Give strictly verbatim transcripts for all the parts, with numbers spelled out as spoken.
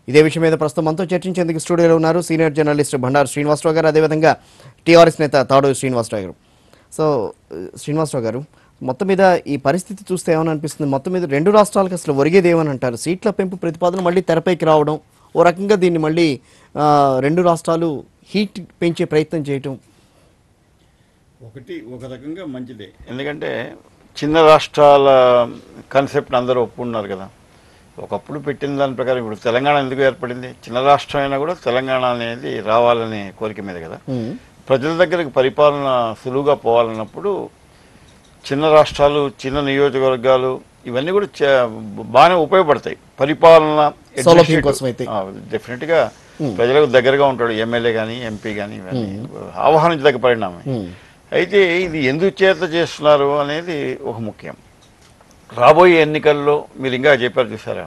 ఇదే విషయం మీద ప్రస్తుతం మనతో చర్చించేందుకు స్టూడియోలో ఉన్నారు సీనియర్ జర్నలిస్ట్ బండారు శ్రీనివాసరావు గారు, అదేవిధంగా టీఆర్ఎస్ నేత తాడూరి శ్రీనివాసరావు గారు. సో శ్రీనివాసరావు గారు, మొత్తం మీద ఈ పరిస్థితి చూస్తే ఏమని అనిపిస్తుంది? మొత్తం మీద రెండు రాష్ట్రాలకు అసలు ఒరిగేది ఏమని అంటారు? సీట్ల పెంపు ప్రతిపాదన మళ్ళీ తెరపైకి రావడం, ఓ రకంగా దీన్ని మళ్ళీ రెండు రాష్ట్రాలు హీట్ పెంచే ప్రయత్నం చేయటం ఒకటి ఒక రకంగా మంచిదే. ఎందుకంటే చిన్న రాష్ట్రాల కాన్సెప్ట్ అందరూ ఒప్పుకున్నారు కదా. ఒకప్పుడు పెట్టిన దాని ప్రకారం ఇప్పుడు తెలంగాణ ఎందుకు ఏర్పడింది? చిన్న రాష్ట్రం అయినా కూడా తెలంగాణ అనేది రావాలనే కోరిక మీద కదా. ప్రజల దగ్గరికి పరిపాలన సులువుగా పోవాలన్నప్పుడు చిన్న రాష్ట్రాలు, చిన్న నియోజకవర్గాలు ఇవన్నీ కూడా బాగానే ఉపయోగపడతాయి. పరిపాలన డెఫినెట్గా ప్రజలకు దగ్గరగా ఉంటాడు ఎమ్మెల్యే కానీ, ఎంపీ కానీ, ఇవన్నీ ఆహ్వానించదగ్గ పరిణామం. అయితే ఇది ఎందుకు చేత చేస్తున్నారు అనేది ఒక ముఖ్యం. రాబోయే ఎన్నికల్లో మీరు ఇంకా చెప్పారు చూసారా,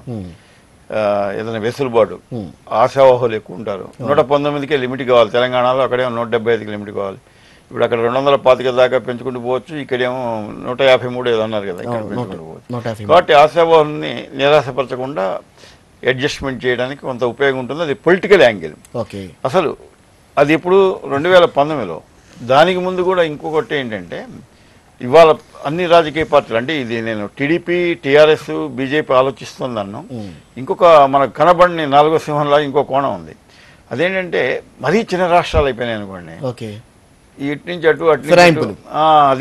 ఏదైనా వెసులుబాటు, ఆశావాహులు ఎక్కువ ఉంటారు. నూట పంతొమ్మిదికే లిమిట్ కావాలి తెలంగాణలో, అక్కడేమో నూట డెబ్బై ఐదుకి లిమిట్ కావాలి. ఇప్పుడు అక్కడ రెండు వందల పాతిక దాకా పెంచుకుంటూ పోవచ్చు, ఇక్కడేమో నూట యాభై మూడు ఏదో అన్నారు కదా, ఇక్కడ పెంచుకుంటూ పోవచ్చు. కాబట్టి ఆశావాహుల్ని నిరాశపరచకుండా అడ్జస్ట్మెంట్ చేయడానికి కొంత ఉపయోగం ఉంటుంది. అది పొలిటికల్ యాంగిల్. అసలు అది ఇప్పుడు రెండు వేల పంతొమ్మిదిలో దానికి ముందు కూడా ఇంకొకటి ఏంటంటే, ఇవాళ అన్ని రాజకీయ పార్టీలు అంటే ఇది నేను టీడీపీ, టీఆర్ఎస్, బీజేపీ ఆలోచిస్తుందన్నాను. ఇంకొక మనకు కనబడిన నాలుగో సింహంలా ఇంకో కోణం ఉంది. అదేంటంటే మరీ చిన్న రాష్ట్రాలు అయిపోయినాయి అనుకోండి, ఇటు నుంచి అటు అటు అది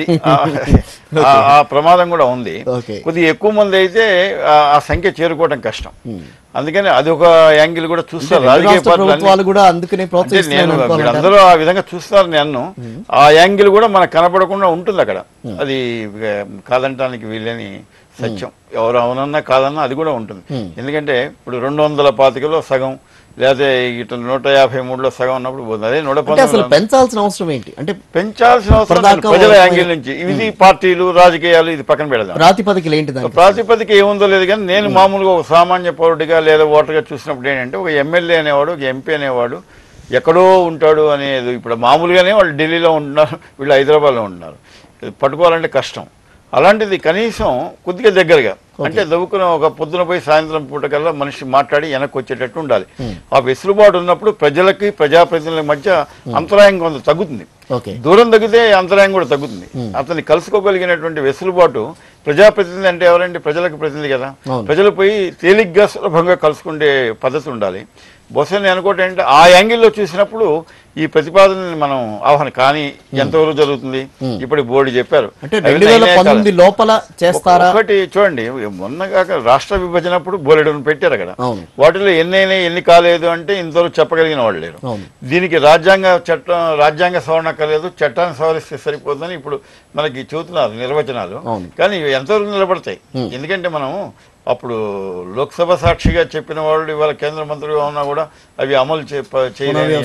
ఆ ప్రమాదం కూడా ఉంది. కొద్దిగా ఎక్కువ మంది అయితే ఆ సంఖ్య చేరుకోవడం కష్టం. అందుకని అది ఒక యాంగిల్ కూడా చూస్తారు రాజకీయ పార్టీలు. నేను అందరూ ఆ విధంగా చూస్తారు. నేను ఆ యాంగిల్ కూడా మనకు కనపడకుండా ఉంటుంది అక్కడ. అది కాదంటానికి వీళ్ళని సత్యం. ఎవరు అవునన్నా కాదన్నా అది కూడా ఉంటుంది. ఎందుకంటే ఇప్పుడు రెండు వందల పాతికలో సగం, లేదా ఇటు నూట యాభై మూడులో సగం ఉన్నప్పుడు పోతుంది. అదే నూట పంతొమ్మిది పెంచాల్సిన అవసరం ఏంటి అంటే పెంచాల్సిన అవసరం ప్రజల యాంగిల్ నుంచి. ఇది పార్టీలు, రాజకీయాలు ఇది పక్కన పెడదాం. ప్రాతిపదికలు ఏంటి? ప్రాతిపదిక ఏముందో లేదు కానీ నేను మామూలుగా ఒక సామాన్య పౌరుడిగా లేదా ఓటర్గా చూసినప్పుడు ఏంటంటే, ఒక ఎమ్మెల్యే అనేవాడు, ఒక ఎంపీ అనేవాడు ఎక్కడో ఉంటాడు అనేది. ఇప్పుడు మామూలుగానే వాళ్ళు ఢిల్లీలో ఉంటున్నారు, వీళ్ళు హైదరాబాద్లో ఉంటున్నారు. పట్టుకోవాలంటే కష్టం. అలాంటిది కనీసం కొద్దిగా దగ్గరగా, అంటే దవ్వుకున్న ఒక పొద్దున పోయి సాయంత్రం పూట కల్లా మనిషి మాట్లాడి వెనక్కి వచ్చేటట్టు ఉండాలి. ఆ వెసులుబాటు ఉన్నప్పుడు ప్రజలకి, ప్రజాప్రతినిధుల మధ్య అంతరాయం కొంత తగ్గుతుంది. దూరం తగ్గితే అంతరాయం కూడా తగ్గుతుంది. అతన్ని కలుసుకోగలిగినటువంటి వెసులుబాటు, ప్రజాప్రతినిధి అంటే ఎవరంటే ప్రజలకు ప్రతినిధి కదా. ప్రజలు పోయి తేలిగ్గా సులభంగా కలుసుకునే పద్ధతి ఉండాలి. బహుశా నేను అనుకోవటం ఏంటంటే ఆ యాంగిల్లో చూసినప్పుడు ఈ ప్రతిపాదనని మనం ఆహ్వానం. కానీ ఎంతవరకు జరుగుతుంది? ఇప్పుడు బోర్డు చెప్పారు లోపల చేస్తారా? ఒకటి చూడండి, మొన్న కాక రాష్ట్ర విభజనప్పుడు బోలెడును పెట్టారు అక్కడ. వాటిలో ఎన్నైనా ఎన్ని కాలేదు అంటే ఇంతవరకు చెప్పగలిగిన వాళ్ళు లేరు. దీనికి రాజ్యాంగ చట్టం, రాజ్యాంగ సవరణ కలేదు, చట్టాన్ని సవరిస్తే సరిపోతుందని ఇప్పుడు మనకి చూస్తున్నారు నిర్వచనాలు. కానీ ఎంతవరకు నిలబడతాయి? ఎందుకంటే మనం అప్పుడు లోక్సభ సాక్షిగా చెప్పిన వాళ్ళు ఇవాళ కేంద్ర మంత్రిగా ఉన్నా కూడా అవి అమలు చేయలేని.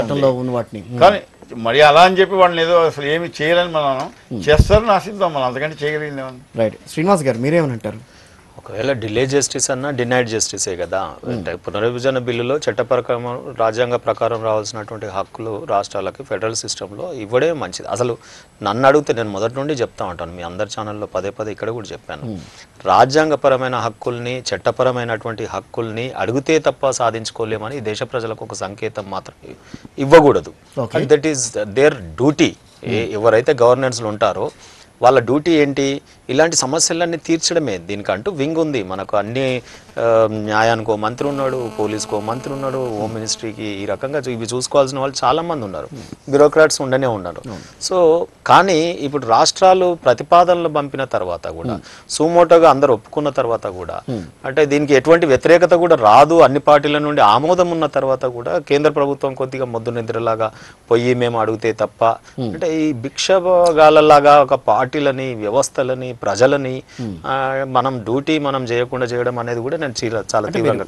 కానీ మరి అలా అని చెప్పి వాళ్ళని ఏదో అసలు ఏమి చేయాలని మనం చేస్తారని ఆశిద్దాం. మనం అంతకంటే చేయగలిగింది ఏమన్నా. రైట్. శ్రీనివాస్ గారు మీరేమనంటారు? ఒకవేళ డిలే జస్టిస్ అన్నా డినైడ్ జస్టిసే కదా. అంటే పునర్విభజన బిల్లులో చట్ట ప్రకారం, రాజ్యాంగ ప్రకారం రావాల్సినటువంటి హక్కులు రాష్ట్రాలకి ఫెడరల్ సిస్టంలో ఇవ్వడే మంచిది. అసలు నన్ను అడిగితే నేను మొదటి నుండి చెప్తా ఉంటాను, మీ అందరి ఛానల్లో పదే పదే ఇక్కడ కూడా చెప్పాను, రాజ్యాంగపరమైన హక్కుల్ని, చట్టపరమైనటువంటి హక్కుల్ని అడిగితే తప్ప సాధించుకోలేమని దేశ ప్రజలకు ఒక సంకేతం మాత్రం ఇవ్వకూడదు. That is their duty. ఎవరైతే గవర్నెన్స్లు ఉంటారో వాళ్ళ డ్యూటీ ఏంటి? ఇలాంటి సమస్యలన్నీ తీర్చడమే. దీనికంటూ వింగ్ ఉంది మనకు. అన్ని న్యాయానికో మంత్రి ఉన్నాడు, పోలీస్కో మంత్రి ఉన్నాడు, హోమ్ మినిస్ట్రీకి ఈ రకంగా ఇవి చూసుకోవాల్సిన వాళ్ళు చాలామంది ఉన్నారు, బ్యూరోక్రాట్స్ ఉండనే ఉన్నారు. సో కానీ ఇప్పుడు రాష్ట్రాలు ప్రతిపాదనలు పంపిన తర్వాత కూడా, సుమోటోగా అందరు ఒప్పుకున్న తర్వాత కూడా, అంటే దీనికి ఎటువంటి వ్యతిరేకత కూడా రాదు, అన్ని పార్టీల నుండి ఆమోదం ఉన్న తర్వాత కూడా కేంద్ర ప్రభుత్వం కొద్దిగా మొద్దు నిద్రలాగా పొయ్యి మేము అడిగితే తప్ప, అంటే ఈ భిక్షగాలలాగా ఒక పార్టీలని, వ్యవస్థలని, ప్రజలని మనం డ్యూటీ మనం చేయకుండా చేయడం అనేది కూడా నేను చాలా తీవ్రంగా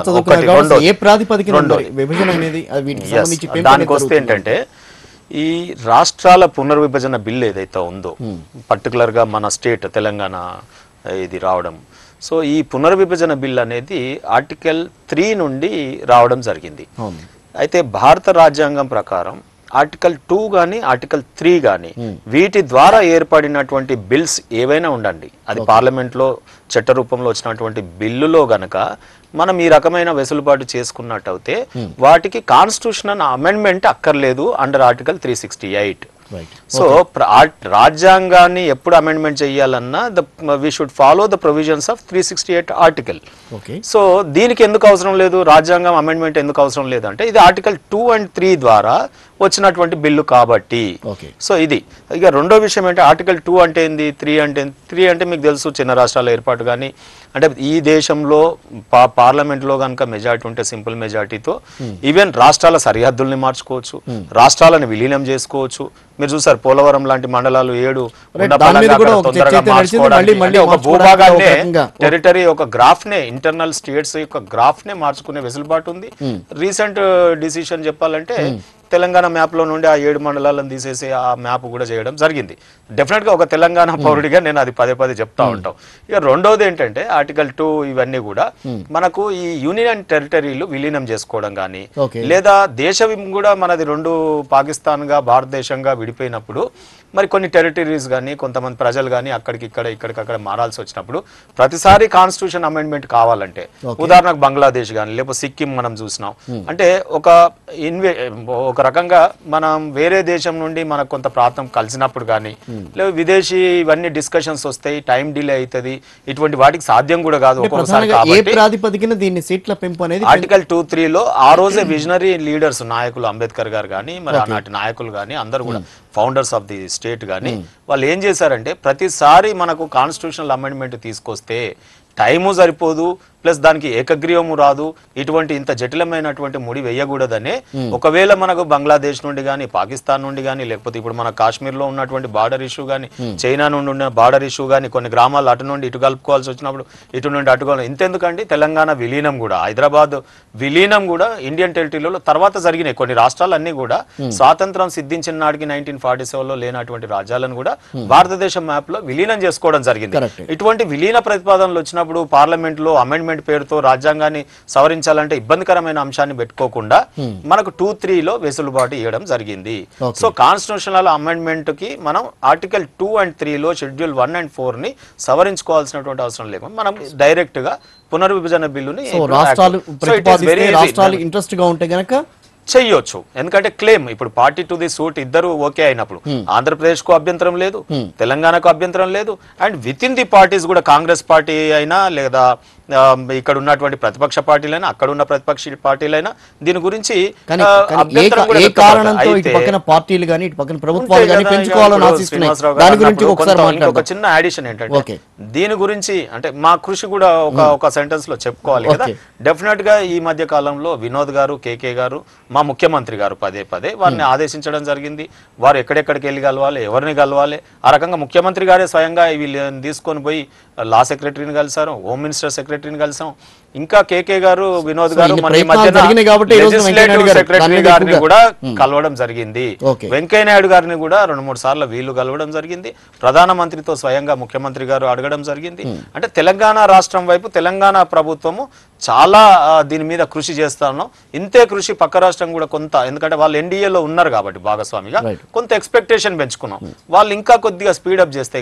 దానికి వస్తే ఏంటంటే, ఈ రాష్ట్రాల పునర్విభజన బిల్ ఏదైతే ఉందో పర్టికులర్ గా మన స్టేట్ తెలంగాణ ఇది రావడం, సో ఈ పునర్విభజన బిల్ అనేది ఆర్టికల్ త్రీ నుండి రావడం జరిగింది. అయితే భారత రాజ్యాంగం ప్రకారం ఆర్టికల్ టూ కానీ ఆర్టికల్ త్రీ కానీ వీటి ద్వారా ఏర్పడినటువంటి బిల్స్ ఏవైనా ఉండండి, అది పార్లమెంట్లో చట్ట రూపంలో వచ్చినటువంటి బిల్లులో గనక మనం ఈ రకమైన వెసులుబాటు చేసుకున్నట్టయితే వాటికి కాన్స్టిట్యూషనల్ అమెండ్మెంట్ అక్కర్లేదు under article three sixty eight. So రాజ్యాంగాన్ని ఎప్పుడు అమెండ్మెంట్ చేయాలన్నా the we should follow the provisions of three sixty eight article. So దీనికి ఎందుకు అవసరం లేదు, రాజ్యాంగం అమెండ్మెంట్ ఎందుకు అవసరం లేదు అంటే ఇది ఆర్టికల్ టూ అండ్ త్రీ ద్వారా వచ్చినటువంటి బిల్లు కాబట్టి. సో ఇది ఇక రెండో విషయం ఏంటి, ఆర్టికల్ టూ అంటే ఏంది, త్రీ అంటే త్రీ అంటే మీకు తెలుసు చిన్న రాష్ట్రాల ఏర్పాటు కానీ, అంటే ఈ దేశంలో పా పార్లమెంట్లో కనుక మెజార్టీ ఉంటే సింపుల్ మెజార్టీతో ఈవెన్ రాష్ట్రాల సరిహద్దుల్ని మార్చుకోవచ్చు, రాష్ట్రాలను విలీనం చేసుకోవచ్చు. మీరు చూసారు పోలవరం లాంటి మండలాలు ఏడు తొందరగా మార్చుకోవడానికి ఒక భూభాగాన్ని టెరిటరీ ఒక గ్రాఫ్ నే ఇంటర్నల్ స్టేట్స్ యొక్క గ్రాఫ్ నే మార్చుకునే వెసులుబాటు ఉంది. రీసెంట్ డిసిషన్ చెప్పాలంటే తెలంగాణ మ్యాప్ లో నుండి ఆ ఏడు మండలాలను తీసేసి ఆ మ్యాప్ కూడా చేయడం జరిగింది. డెఫినెట్ గా ఒక తెలంగాణ పౌరుడిగా నేను అది పదే పదే చెప్తా ఉంటాం. ఇక రెండోది ఏంటంటే ఆర్టికల్ టూ ఇవన్నీ కూడా మనకు ఈ యూనియన్ టెరిటరీలు విలీనం చేసుకోవడం కానీ, లేదా దేశం కూడా మనది రెండు పాకిస్తాన్ గా భారతదేశంగా విడిపోయినప్పుడు మరి కొన్ని టెరిటరీస్ కానీ కొంతమంది ప్రజలు కానీ అక్కడికి ఇక్కడ ఇక్కడికక్కడ మారాల్సి వచ్చినప్పుడు ప్రతిసారి కాన్స్టిట్యూషన్ అమెండ్మెంట్ కావాలంటే, ఉదాహరణకు బంగ్లాదేశ్ కానీ లేకపోతే సిక్కిం మనం చూసినాం అంటే ఒక ఇన్వే ఒక రకంగా మనం వేరే దేశం నుండి మనకు కొంత ప్రాంతం కలిసినప్పుడు కానీ లేదా విదేశీ ఇవన్నీ డిస్కషన్స్ వస్తాయి, టైం డిలే అవుతుంది, ఇటువంటి వాటికి సాధ్యం కూడా కాదు ఒక్కొక్కసారి. ఆర్టికల్ టూ త్రీ లో ఆ రోజే విజనరీ లీడర్స్ నాయకులు అంబేద్కర్ గారు కానీ మరి ఆనాటి నాయకులు కానీ అందరూ కూడా ఫౌండర్స్ ఆఫ్ ది స్టేట్ కానీ వాళ్ళు ఏం చేశారంటే ప్రతిసారి మనకు కాన్స్టిట్యూషనల్ అమెండ్మెంట్ తీసుకొస్తే టైము సరిపోదు, ప్లస్ దానికి ఏకగ్రీవము రాదు, ఇటువంటి ఇంత జటిలమైనటువంటి ముడి వేయకూడదనే ఒకవేళ మనకు బంగ్లాదేశ్ నుండి కానీ పాకిస్తాన్ నుండి కానీ లేకపోతే ఇప్పుడు మన కాశ్మీర్ లో ఉన్నటువంటి బార్డర్ ఇష్యూ కానీ చైనా నుండి ఉన్న బార్డర్ ఇష్యూ కానీ కొన్ని గ్రామాలు అటు నుండి ఇటు కలుపుకోవాల్సి వచ్చినప్పుడు ఇటు నుండి అటుకోవాలి. ఇంతెందుకండి తెలంగాణ విలీనం కూడా హైదరాబాద్ విలీనం కూడా ఇండియన్ టెరిటరీలో తర్వాత జరిగినాయి. కొన్ని రాష్ట్రాలన్నీ కూడా స్వాతంత్రం సిద్ధించిన నాటికి నైన్టీన్ ఫార్టీ సెవెన్ లో లేనటువంటి రాజ్యాలను కూడా భారతదేశం మ్యాప్ లో విలీనం చేసుకోవడం జరిగింది. ఇటువంటి విలీన ప్రతిపాదనలు వచ్చినప్పుడు పార్లమెంట్ లో అమెండ్మెంట్ పేరుతో రాజ్యాంగాన్ని సవరించాలంటే ఇబ్బందికరమైన అంశాన్ని పెట్టుకోకుండా మనకు టూ త్రీ లో వెసులుబాటు ఇవ్వడం జరిగింది. సో కాన్స్టిట్యూషనల్ అమెండ్మెంట్ కి మనం ఆర్టికల్ టూ అండ్ త్రీ లో షెడ్యూల్ వన్ అండ్ ఫోర్ ని సవరించుకోవాల్సినటువంటి అవసరం లేకుండా మనం డైరెక్ట్ గా పునర్విభజన బిల్లుని ఇంట్రెస్ట్ గా ఉంటే గనక చెయ్యొచ్చు. ఎందుకంటే క్లెయిమ్ ఇప్పుడు పార్టీ టు ది సూట్ ఇద్దరు ఓకే అయినప్పుడు ఆంధ్రప్రదేశ్ కు అభ్యంతరం లేదు, తెలంగాణకు అభ్యంతరం లేదు, and with in the parties కూడా కాంగ్రెస్ పార్టీ అయినా లేదా ఇక్కడ ఉన్నటువంటి ప్రతిపక్ష పార్టీలైనా అక్కడ ఉన్న ప్రతిపక్ష పార్టీలైనా దీని గురించి ఇంకొక చిన్న అడిషన్ ఏంటంటే దీని గురించి అంటే మా కృషి కూడా ఒక ఒక సెంటెన్స్ లో చెప్పుకోవాలి కదా. డెఫినెట్ గా ఈ మధ్య కాలంలో వినోద్ గారు కేకే గారు మా ముఖ్యమంత్రి గారు పదే పదే వారిని ఆదేశించడం జరిగింది. వారు ఎక్కడెక్కడికి వెళ్ళి కలవాలి, ఎవరిని కలవాలి, ఆ రకంగా ముఖ్యమంత్రి గారే స్వయంగా వీళ్ళని తీసుకొని పోయి లా సెక్రటరీని కలిసారు, హోమ్ మినిస్టర్ సెక్రటరీని కలిసాం, ఇంకా కేకే గారు వినోద్ గారు మన లెజిస్లేటివ్ సెక్రటరీ గారిని కూడా కలవడం జరిగింది. వెంకయ్య నాయుడు గారిని కూడా రెండు మూడు సార్లు వీళ్ళు కలవడం జరిగింది. ప్రధానమంత్రితో స్వయంగా ముఖ్యమంత్రి గారు అడగడం జరిగింది. అంటే తెలంగాణ రాష్ట్రం వైపు తెలంగాణ ప్రభుత్వము చాలా దీని మీద కృషి చేస్తాను. ఇంతే కృషి పక్క రాష్ట్రం కూడా కొంత, ఎందుకంటే వాళ్ళు ఎన్డీఏలో ఉన్నారు కాబట్టి భాగస్వామిగా కొంత ఎక్స్పెక్టేషన్ పెంచుకున్నాం. వాళ్ళు ఇంకా కొద్దిగా స్పీడప్ చేస్తే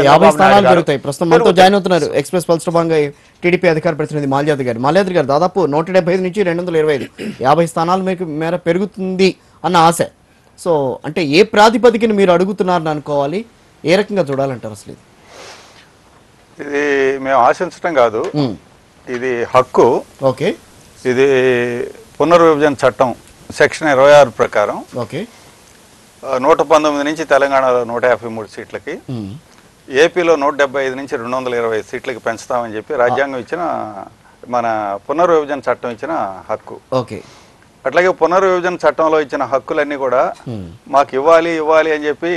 టీడీపీ అధికార ప్రతినిధి మాల్యాద్రి గారు మాల్యాద్రి గారు దాదాపు నూట డెబ్బై ఐదు నుంచి రెండు వందల ఇరవై ఐదు యాభై స్థానాల మేరకు మేర పెరుగుతుంది అన్న ఆశ. సో అంటే ఏ ప్రాతిపదికన మీరు అడుగుతున్నారని అనుకోవాలి, ఏ రకంగా చూడాలంటారు అసలు? ఇది మేము ఆశించడం కాదు, ఇది హక్కు. ఓకే, ఇది పునర్విభజన చట్టం సెక్షన్ ఇరవై ఆరు ప్రకారం ఓకే నూట పంతొమ్మిది నుంచి తెలంగాణలో నూట యాభై మూడు సీట్లకి, ఏపీలో నూట డెబ్బై ఐదు నుంచి రెండు వందల ఇరవై సీట్లకి పెంచుతామని చెప్పి రాజ్యాంగం ఇచ్చిన మన పునర్విభజన చట్టం ఇచ్చిన హక్కు. ఓకే, అట్లాగే పునర్విభజన చట్టంలో ఇచ్చిన హక్కులన్నీ కూడా మాకు ఇవ్వాలి ఇవ్వాలి అని చెప్పి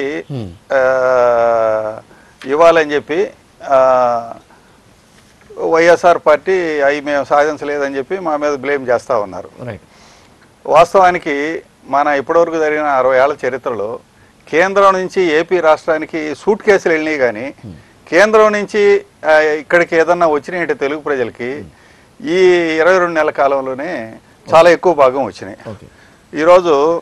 ఇవ్వాలని చెప్పి వైఎస్ఆర్ పార్టీ అవి మేము సాధించలేదని చెప్పి మా మీద బ్లేమ్ చేస్తూ ఉన్నారు. వాస్తవానికి మన ఇప్పటివరకు జరిగిన అరవై ఏళ్ల చరిత్రలో కేంద్రం నుంచి ఏపీ రాష్ట్రానికి సూట్ కేసులు వెళ్ళినాయి, కానీ కేంద్రం నుంచి ఇక్కడికి ఏదన్నా వచ్చినాయంటే తెలుగు ప్రజలకి ఈ ఇరవై రెండు నెలల కాలంలోనే చాలా ఎక్కువ భాగం వచ్చినాయి. ఈరోజు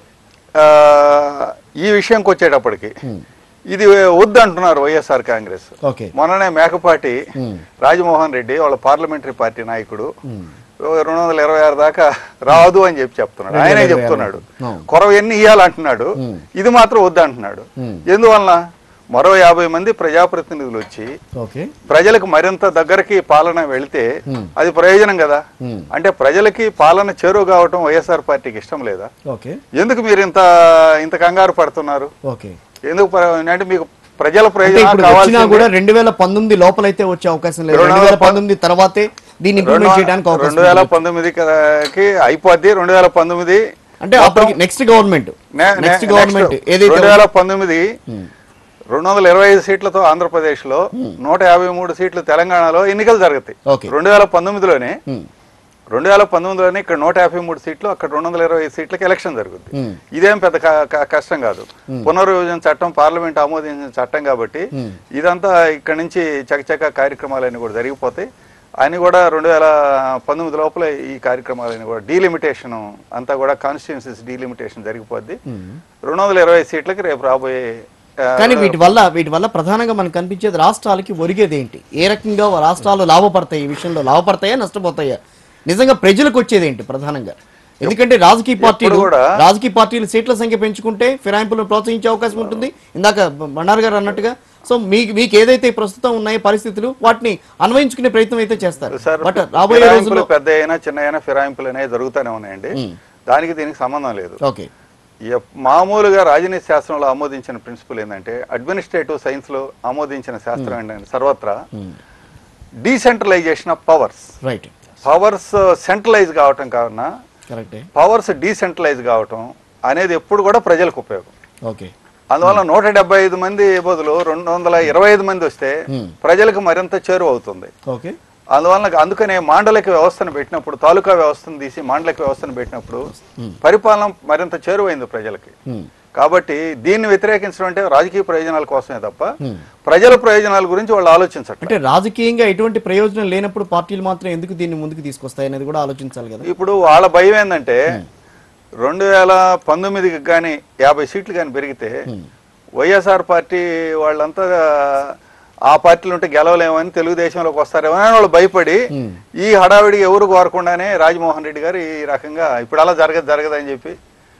ఈ విషయంకి వచ్చేటప్పటికి ఇది వద్దు అంటున్నారు వైఎస్ఆర్ కాంగ్రెస్. మొన్ననే మేకపాటి రాజమోహన్ రెడ్డి వాళ్ళ పార్లమెంటరీ పార్టీ నాయకుడు రెండు వందల ఇరవై ఆరు దాకా రాదు అని చెప్పి చెప్తున్నాడు. ఆయనే చెప్తున్నాడు కొరవ ఎన్ని ఇవ్వాలంటున్నాడు, ఇది మాత్రం వద్దు అంటున్నాడు. ఎందువలన మరో యాభై మంది ప్రజాప్రతినిధులు వచ్చి ప్రజలకు మరింత దగ్గరకి పాలన వెళితే అది ప్రయోజనం కదా. అంటే ప్రజలకి పాలన చేరువ కావటం వైఎస్ఆర్ పార్టీకి ఇష్టం లేదా? ఎందుకు మీరు ఇంత ఇంత కంగారు పడుతున్నారు? ఎందుకు అంటే మీకు ప్రజల ప్రయోజనం కావాల్సిన కూడా రెండు వేల పంతొమ్మిది లోపలైతే వచ్చే అవకాశం లేదు. రెండు వేల పంతొమ్మిది తర్వాతే దీన్ని ఇంప్లిమెంట్ చేయడానికి అవకాశం. రెండు వేల పంతొమ్మిదికి అయిపోద్ది. రెండు వేల పంతొమ్మిది అంటే నెక్స్ట్ గవర్నమెంట్ నెక్స్ట్ గవర్నమెంట్ రెండు వేల పంతొమ్మిది రెండు వందల ఇరవై ఐదు సీట్లతో ఆంధ్రప్రదేశ్ లో నూట యాభై మూడు సీట్లు తెలంగాణలో ఎన్నికలు జరుగుతాయి. రెండు వేల పంతొమ్మిదిలోనే రెండు వేల పంతొమ్మిదిలోనే ఇక్కడ నూట యాభై మూడు సీట్లు, అక్కడ రెండు వందల ఇరవై ఐదు సీట్లకి ఎలక్షన్ జరుగుతుంది. ఇదేం పెద్ద కష్టం కాదు. పునర్విభజన చట్టం పార్లమెంట్ ఆమోదించిన చట్టం కాబట్టి ఇదంతా ఇక్కడ నుంచి చకచక కార్యక్రమాలన్నీ కూడా జరిగిపోతాయి. ఆయన కూడా రెండు వేల పంతొమ్మిది లోపల ఈ కార్యక్రమాలని కూడా డీలిమిటేషన్ అంతా కూడా కాన్స్టిట్యున్సీస్ డీలిమిటేషన్ జరిగిపోద్ది. రెండు వందల ఇరవై సీట్లకి రేపు రాబోయే. కానీ వీటి వల్ల వీటి వల్ల ప్రధానంగా మనకు కనిపించేది రాష్ట్రాలకి ఒరిగేది ఏంటి? ఏ రకంగా రాష్ట్రాలు లాభపడతాయి? ఈ విషయంలో లాభపడతాయా నష్టపోతాయా? నిజంగా ప్రజలకు వచ్చేది ఏంటి ప్రధానంగా? ఎందుకంటే రాజకీయ పార్టీలు రాజకీయ పార్టీలు సీట్ల సంఖ్య పెంచుకుంటే ఫిరాయింపులను ప్రోత్సహించే అవకాశం ఉంటుంది. ఇందాక బండారు గారు అన్నట్టుగా సో మీకు మీకు ఏదైతే ప్రస్తుతం ఉన్నాయో పరిస్థితులు వాటిని అన్వయించుకునే ప్రయత్నం అయితే చేస్తారు. బట్ రాబోయే రోజుల్లో పెద్ద అయినా చిన్న అయినా ఫిరాయింపులు అనేవి జరుగుతూనే ఉన్నాయండి. దానికి దీనికి సంబంధం లేదు. ఓకే, మామూలుగా రాజనీతి శాస్త్రంలో ఆమోదించిన ప్రిన్సిపల్ ఏంటంటే అడ్మినిస్ట్రేటివ్ సైన్స్ లో ఆమోదించిన శాస్త్రం ఏంటంటే సర్వత్రా decentralisation of powers. Right, powers centralise కావటం కావున పవర్స్ డీసెంట్రలైజ్ కావటం అనేది ఎప్పుడు కూడా ప్రజలకు ఉపయోగం. ఓకే, అందువల్ల నూట డెబ్బై ఐదు మంది బదులు రెండు వందల ఇరవై ఐదు మంది వస్తే ప్రజలకు మరింత చేరువ అవుతుంది. ఓకే, అందువల్ల అందుకనే మాండలిక వ్యవస్థను పెట్టినప్పుడు, తాలూకా వ్యవస్థను తీసి మాండలిక వ్యవస్థను పెట్టినప్పుడు పరిపాలన మరింత చేరువైంది ప్రజలకి. కాబట్టి దీన్ని వ్యతిరేకించడం అంటే రాజకీయ ప్రయోజనాల కోసమే తప్ప ప్రజల ప్రయోజనాల గురించి వాళ్ళు ఆలోచించరు. అంటే రాజకీయంగా ఎటువంటి ప్రయోజనం లేనప్పుడు పార్టీలు మాత్రం ఎందుకు దీన్ని ముందుకు తీసుకొస్తాయి అనేది కూడా ఆలోచించాలి కదా. ఇప్పుడు వాళ్ళ భయం ఏంటంటే రెండు వేల పంతొమ్మిదికి కానీ యాభై సీట్లు కానీ పెరిగితే వైఎస్ఆర్ పార్టీ వాళ్ళంతా ఆ పార్టీలు ఉంటే గెలవలేమని తెలుగుదేశంలోకి వస్తారేమో అని వాళ్ళు భయపడి ఈ హడావిడి ఎవరు కోరకుండానే రాజమోహన్ రెడ్డి గారు ఈ రకంగా ఇప్పుడు అలా జరగదు జరగదని చెప్పి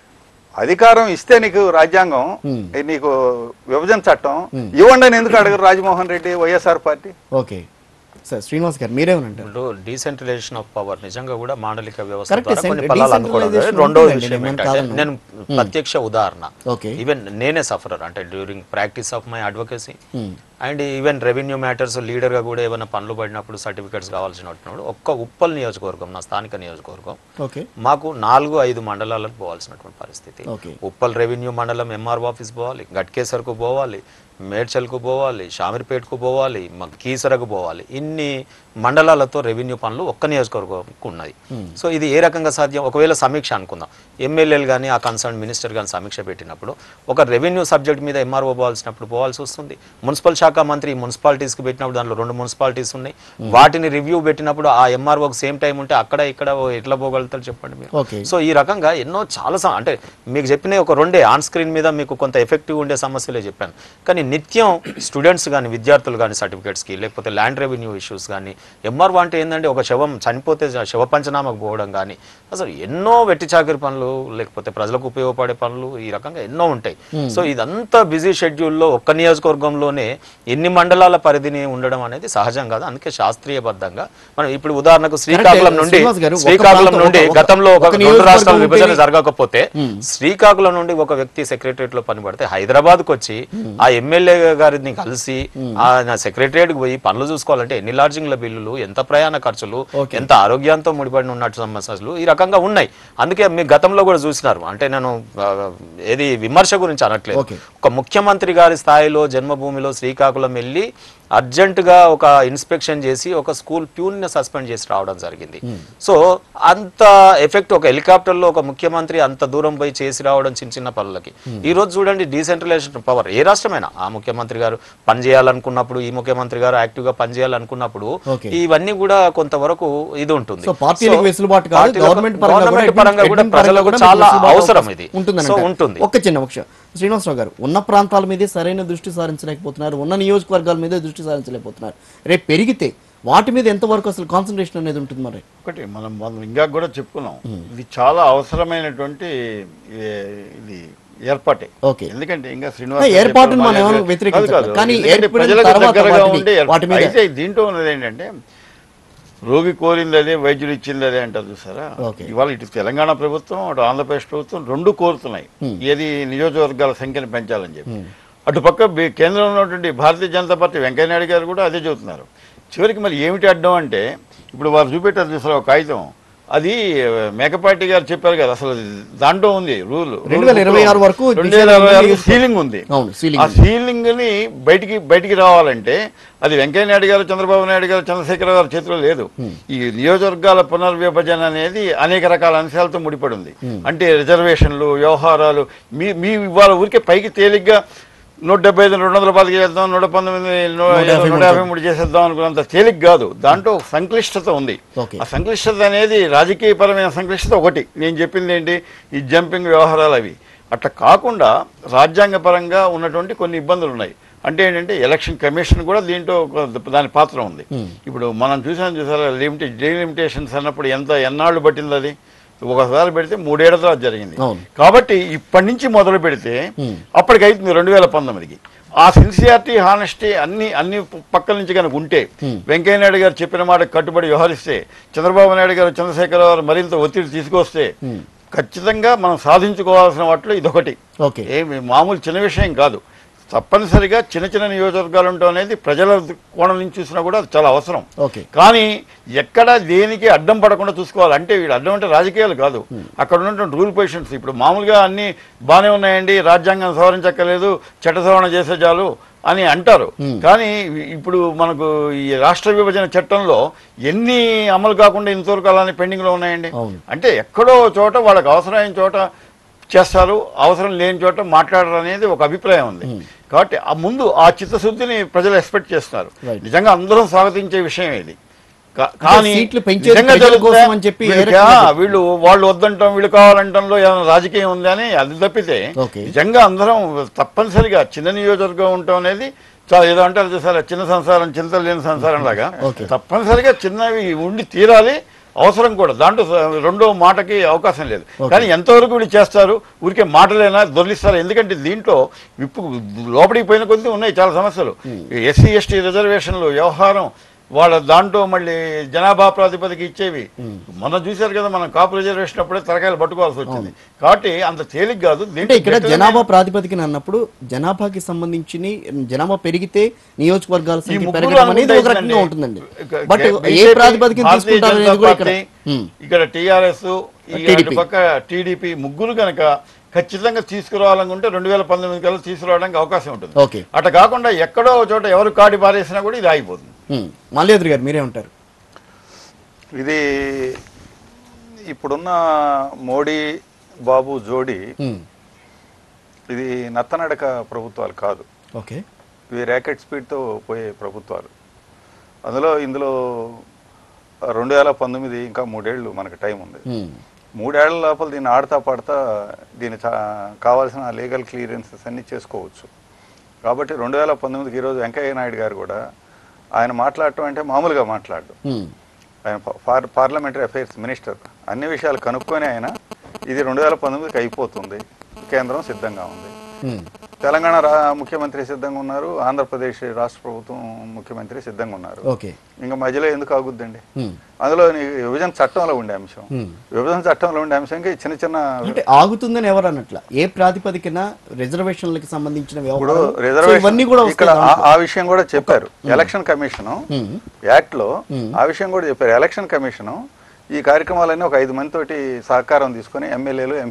అధికారం ఇస్తే నీకు రాజ్యాంగం, నీకు విభజన చట్టం ఇవ్వండి అని ఎందుకు అడగరు Rajamohan Reddy YSR party? Okay sir, Srinivas garu మీరేమంటారు? డీసెంట్రలైజేషన్ ఆఫ్ పవర్ నిజంగా కూడా మాండలిక వ్యవస్థ ద్వారా కొన్ని ఫలాలు అనుకోవడం. రెండో విషయం ఏంటంటే నేను ప్రత్యక్ష ఉదాహరణ, ఈవెన్ నేనే సఫరర్ అంటే during practice of my advocacy and even revenue matters leader గా కూడా ఏమైనా పనులు పడినప్పుడు సర్టిఫికేట్స్ కావాల్సినప్పుడు ఒక్క ఉప్పల్ నియోజకవర్గం, నా స్థానిక నియోజకవర్గం, మాకు నాలుగు ఐదు మండలాలకు పోవాల్సినటువంటి పరిస్థితి. ఉప్పల్ రెవెన్యూ మండలం ఎంఆర్ఓ ఆఫీస్ పోవాలి, గట్కేసర్కు పోవాలి, మేడ్చల్కు పోవాలి, షామీర్పేటకు పోవాలి, కీసరకు పోవాలి. ఇన్ని మండలాలతో రెవెన్యూ పనులు ఒక్క నియోజకవర్గంకు ఉన్నాయి. సో ఇది ఏ రకంగా సాధ్యం? ఒకవేళ సమీక్ష అనుకుందాం, ఎమ్మెల్యేలు కానీ ఆ కన్సర్న్ మినిస్టర్ కానీ సమీక్ష పెట్టినప్పుడు ఒక రెవెన్యూ సబ్జెక్ట్ మీద ఎంఆర్ఓ పోవాల్సినప్పుడు పోవాల్సి వస్తుంది. మున్సిపల్ శాఖ మంత్రి మున్సిపాలిటీస్కి పెట్టినప్పుడు దాంట్లో రెండు మున్సిపాలిటీస్ ఉన్నాయి, వాటిని రివ్యూ పెట్టినప్పుడు ఆ ఎంఆర్ఓకి సేమ్ టైం ఉంటే అక్కడ ఇక్కడ ఎట్లా పోగలుగుతారు చెప్పండి మీరు? సో ఈ రకంగా ఎన్నో చాలా అంటే మీకు చెప్పిన ఒక రెండే ఆన్ స్క్రీన్ మీద మీకు కొంత ఎఫెక్టివ్ ఉండే సమస్యలే చెప్పాను. కానీ నిత్యం స్టూడెంట్స్ కానీ విద్యార్థులు కానీ సర్టిఫికేట్స్కి లేకపోతే ల్యాండ్ రెవెన్యూ ఇష్యూస్ కానీ ఎంఆర్ఓ అంటే ఏంటంటే ఒక శవం చనిపోతే శవ పంచనామాకు పోవడం కానీ అసలు ఎన్నో వెట్టి చాకరి పనులు లేకపోతే ప్రజలకు ఉపయోగపడే పనులు ఈ రకంగా ఎన్నో ఉంటాయి. సో ఇదంతా బిజీ షెడ్యూల్లో ఒక్క నియోజకవర్గంలోనే ఎన్ని మండలాల పరిధిని ఉండడం అనేది సహజం కాదు. అందుకే శాస్త్రీయబద్ధంగా మనం ఇప్పుడు ఉదాహరణకు శ్రీకాకుళం నుండి శ్రీకాకుళం నుండి గతంలో ఒక రెండు రాష్ట్రాల విభజన జరగకపోతే శ్రీకాకుళం నుండి ఒక వ్యక్తి సెక్రటరియట్ లో పనిపడితే హైదరాబాద్ కు వచ్చి ఆ ఎమ్మెల్యే గారిని కలిసి ఆ సెక్రటరియట్ కు పోయి పనులు చూసుకోవాలంటే ఎన్ని లాడ్జింగ్ల బిల్లులు, ఎంత ప్రయాణ ఖర్చులు, ఎంత ఆరోగ్యంతో ముడిపడిన ఉన్నట్టు సమస్యలు ఈ రకంగా ఉన్నాయి. అందుకే మీ గతంలో కూడా చూసినారు, అంటే నేను ఏది విమర్శ గురించి అనట్లేదు, ఒక ముఖ్యమంత్రి గారి స్థాయిలో జన్మభూమిలో శ్రీకాకుళం వెళ్ళి అర్జెంటుగా ఒక ఇన్స్పెక్షన్ చేసి ఒక స్కూల్ ప్యూన్ని సస్పెండ్ చేసి రావడం జరిగింది. సో అంత ఎఫెక్ట్ ఒక హెలికాప్టర్లో ఒక ముఖ్యమంత్రి అంత దూరం పోయి చేసి రావడం చిన్న చిన్న పనులకి. ఈ రోజు చూడండి డీసెంట్రలైజేషన్ పవర్ ఏ రాష్ట్రమైనా ఆ ముఖ్యమంత్రి గారు పనిచేయాలనుకున్నప్పుడు ఈ ముఖ్యమంత్రి గారు యాక్టివ్ గా పనిచేయాలనుకున్నప్పుడు ఇవన్నీ కూడా కొంతవరకు ఇది ఉంటుంది. గవర్నమెంట్ పరంగా కూడా ప్రజలకు చాలా అవసరం ఇది ఉంటుంది. ఒక చిన్న విషయం శ్రీనివాసరావు గారు, ఉన్న ప్రాంతాల మీదే సరైన దృష్టి సారించలేకపోతున్నారు, ఉన్న నియోజకవర్గాల మీదే దృష్టి సారించలేకపోతున్నారు. రేపు పెరిగితే వాటి మీద ఎంతవరకు అసలు కాన్సన్ట్రేషన్ అనేది ఉంటుంది? మరి ఒకటి మనం మనం ఇంకా కూడా చెప్పుకున్నాం, ఇది చాలా అవసరమైనటువంటి ఇది ఏర్పాటే. ఓకే, ఎందుకంటే ఇంకా శ్రీనివాస్ ఏర్పాటును మనం ఏమైనా వ్యతిరేకించాలి, కానీ ప్రజలకు దగ్గరగా ఉండే అయితే దీంట్లో ఉన్నది ఏంటంటే రోగి కోరింది అదే వైద్యులు ఇచ్చింది అదే అంటారు చూసారా. ఇవాళ ఇటు తెలంగాణ ప్రభుత్వం అటు ఆంధ్రప్రదేశ్ ప్రభుత్వం రెండు కోరుతున్నాయి ఏది నియోజకవర్గాల సంఖ్యను పెంచాలని చెప్పి. అటుపక్క కేంద్రంలో ఉన్నటువంటి భారతీయ జనతా పార్టీ వెంకయ్యనాయుడు గారు కూడా అదే చెబుతున్నారు. చివరికి మరి ఏమిటి అడ్డం అంటే ఇప్పుడు వారు చూపెట్టారు చూసారా ఒక కాగితం, అది మేకపాటి గారు చెప్పారు కదా, అసలు దాంట్లో ఉంది రూల్ రెండు వేల ఇరవై ఆరు వరకు రెండు వేల ఇరవై ఆరు సీలింగ్ ఉంది. ఆ సీలింగ్ ని బయటికి బయటికి రావాలంటే అది వెంకయ్యనాయుడు గారు చంద్రబాబు నాయుడు గారు చంద్రశేఖర గారి చేతిలో లేదు. ఈ నియోజకవర్గాల పునర్విభజన అనేది అనేక రకాల అంశాలతో ముడిపడి ఉంది. అంటే రిజర్వేషన్లు, వ్యవహారాలు, మీ మీ ఇవాళ ఊరికే పైకి తేలిగ్గా నూట డెబ్బై ఐదు రెండు వందల పదికి చేద్దాం, నూట పంతొమ్మిది నూట యాభై మూడు చేసేద్దాం అనుకున్నంత తేలిక కాదు. దాంట్లో సంక్లిష్టత ఉంది. ఆ సంక్లిష్టత అనేది రాజకీయపరమైన సంక్లిష్టత ఒకటి. నేను చెప్పింది ఏంటి, ఈ జంపింగ్ వ్యవహారాలు అవి అట్లా కాకుండా రాజ్యాంగపరంగా ఉన్నటువంటి కొన్ని ఇబ్బందులు ఉన్నాయి. అంటే ఏంటంటే ఎలక్షన్ కమిషన్ కూడా దీంట్లో దాని పాత్ర ఉంది. ఇప్పుడు మనం చూసాం చూసారా లిమిటెడ్ డీలిమిటేషన్స్ అన్నప్పుడు ఎంత ఎన్నాళ్ళు పట్టింది, అది ఒకసారి పెడితే మూడేళ్ల తర్వాత జరిగింది. కాబట్టి ఇప్పటి నుంచి మొదలు పెడితే అప్పటికైతుంది రెండు వేల పంతొమ్మిదికి. ఆ సిన్సియారిటీ, హానెస్టీ అన్ని అన్ని పక్కల నుంచి కనుక ఉంటే, వెంకయ్యనాయుడు గారు చెప్పిన మాట కట్టుబడి వ్యవహరిస్తే, చంద్రబాబు నాయుడు గారు చంద్రశేఖర గారు మరింత ఒత్తిడి తీసుకొస్తే ఖచ్చితంగా మనం సాధించుకోవాల్సిన వాటిలో ఇదొకటి. ఏమి మామూలు చిన్న విషయం కాదు. తప్పనిసరిగా చిన్న చిన్న నియోజకవర్గాలు ఉండటం అనేది ప్రజల కోణం నుంచి చూసినా కూడా అది చాలా అవసరం. కానీ ఎక్కడ దేనికి అడ్డం పడకుండా చూసుకోవాలి. అంటే వీడు అడ్డం అంటే రాజకీయాలు కాదు, అక్కడ ఉన్నటువంటి రూల్ పొజిషన్స్. ఇప్పుడు మామూలుగా అన్ని బాగానే ఉన్నాయండి, రాజ్యాంగం సవరించక్కర్లేదు, చట్ట సవరణ చేసే చాలు అని అంటారు. కానీ ఇప్పుడు మనకు ఈ రాష్ట్ర విభజన చట్టంలో ఎన్ని అమలు కాకుండా ఇంతవరకు అలానే పెండింగ్లో ఉన్నాయండి. అంటే ఎక్కడో చోట వాళ్ళకి అవసరమైన చోట చేస్తారు, అవసరం లేని చోట మాట్లాడరు అనేది ఒక అభిప్రాయం ఉంది. కాబట్టి ఆ ముందు ఆ చిత్తశుద్ధిని ప్రజలు ఎక్స్పెక్ట్ చేస్తున్నారు. నిజంగా అందరం స్వాగతించే విషయం ఇది. కానీ వీళ్ళు వాళ్ళు వద్దంటాం, వీళ్ళు కావాలంటంలో ఏమైనా రాజకీయం ఉంది అని అది తప్పితే నిజంగా అందరం తప్పనిసరిగా చిన్న నియోజకవర్గం ఉండటం అనేది చాలా ఏదో అంటారు చూసారా, చిన్న సంసారం చింతలు లేని సంసారం లాగా తప్పనిసరిగా చిన్నవి ఉండి తీరాలి, అవసరం కూడా. దాంట్లో రెండో మాటకి అవకాశం లేదు. కానీ ఎంతవరకు వీళ్ళు చేస్తారు, ఊరికే మాటలైనా దొరికిస్తారు. ఎందుకంటే దీంట్లో విప్పు లోపలికి పోయిన కొద్దీ ఉన్నాయి చాలా సమస్యలు. ఎస్సీ ఎస్టీ రిజర్వేషన్లు వ్యవహారం, వాళ్ళ దాంట్లో మళ్ళీ జనాభా ప్రాతిపదిక ఇచ్చేవి మనం చూశారు కదా, మనం కాపు రిజర్వేషన్ అప్పుడే తరకాయలు పట్టుకోవాల్సి వచ్చింది. కాబట్టి అంత తేలిక కాదు. అంటే ఇక్కడ జనాభా ప్రాతిపదికన అన్నప్పుడు జనాభాకి సంబంధించి జనాభా పెరిగితే నియోజకవర్గాల సంఖ్య పెరగడం అనేది ఒక రకంగా ఉంటుందండి. బట్ ఏ ప్రాతిపదికన తీసుకుంటారనేది కూడా ఇక్కడ ఇక్కడ టీఆర్ఎస్ పక్క టీడీపీ ముగ్గురు కనుక ఖచ్చితంగా తీసుకురావాలనుకుంటే రెండు వేల పంతొమ్మిది కల్లా తీసుకురావడానికి అవకాశం ఉంటుంది. అట్లా కాకుండా ఎక్కడో చోట ఎవరు కాడి పారేసినా కూడా ఇది ఆగిపోతుంది. మల్లేద్రి గారు మీరే ఉంటారు. ఇది ఇప్పుడున్న మోడీ బాబు జోడీ ఇది నత్తనడక ప్రభుత్వాలు కాదు. ఓకే, ఇవి ర్యాకెట్ స్పీడ్తో పోయే ప్రభుత్వాలు. అందులో ఇందులో రెండు వేల పంతొమ్మిది ఇంకా మూడేళ్లు మనకు టైం ఉంది. మూడేళ్ల లోపల దీన్ని ఆడతా పాడతా దీని కావాల్సిన లీగల్ క్లియరెన్సెస్ అన్నీ చేసుకోవచ్చు. కాబట్టి రెండు వేల పంతొమ్మిదికి ఈరోజు వెంకయ్య నాయుడు గారు కూడా ఆయన మాట్లాడటం అంటే మామూలుగా మాట్లాడు, ఆయన పార్లమెంటరీ అఫైర్స్ మినిస్టర్, అన్ని విషయాలు కనుక్కొని ఆయన ఇది రెండు వేల పంతొమ్మిదికి అయిపోతుంది, కేంద్రం సిద్ధంగా ఉంది, తెలంగాణ ముఖ్యమంత్రి సిద్ధంగా ఉన్నారు, ఆంధ్రప్రదేశ్ రాష్ట్ర ప్రభుత్వం ముఖ్యమంత్రి సిద్ధంగా ఉన్నారు. ఇంకా మధ్యలో ఎందుకు ఆగుద్దండి? అందులో విభజన చట్టంలో ఉండే అంశం, విభజన చట్టంలో ఉండే అంశంకి చిన్న చిన్న అంటే ఆగుతుందని ఎవరు అన్నట్ల ఏ ప్రాతిపదికన రిజర్వేషన్లకు సంబంధించిన రిజర్వేషన్ ఇక్కడ ఆ విషయం కూడా చెప్పారు. ఎలక్షన్ కమిషన్ యాక్ట్ లో ఆ విషయం కూడా చెప్పారు. ఎలక్షన్ కమిషన్ ఈ కార్యక్రమాలన్నీ ఒక ఐదు మంది తోటి సహకారం తీసుకుని ఎమ్మెల్యేలు ఎంపీలు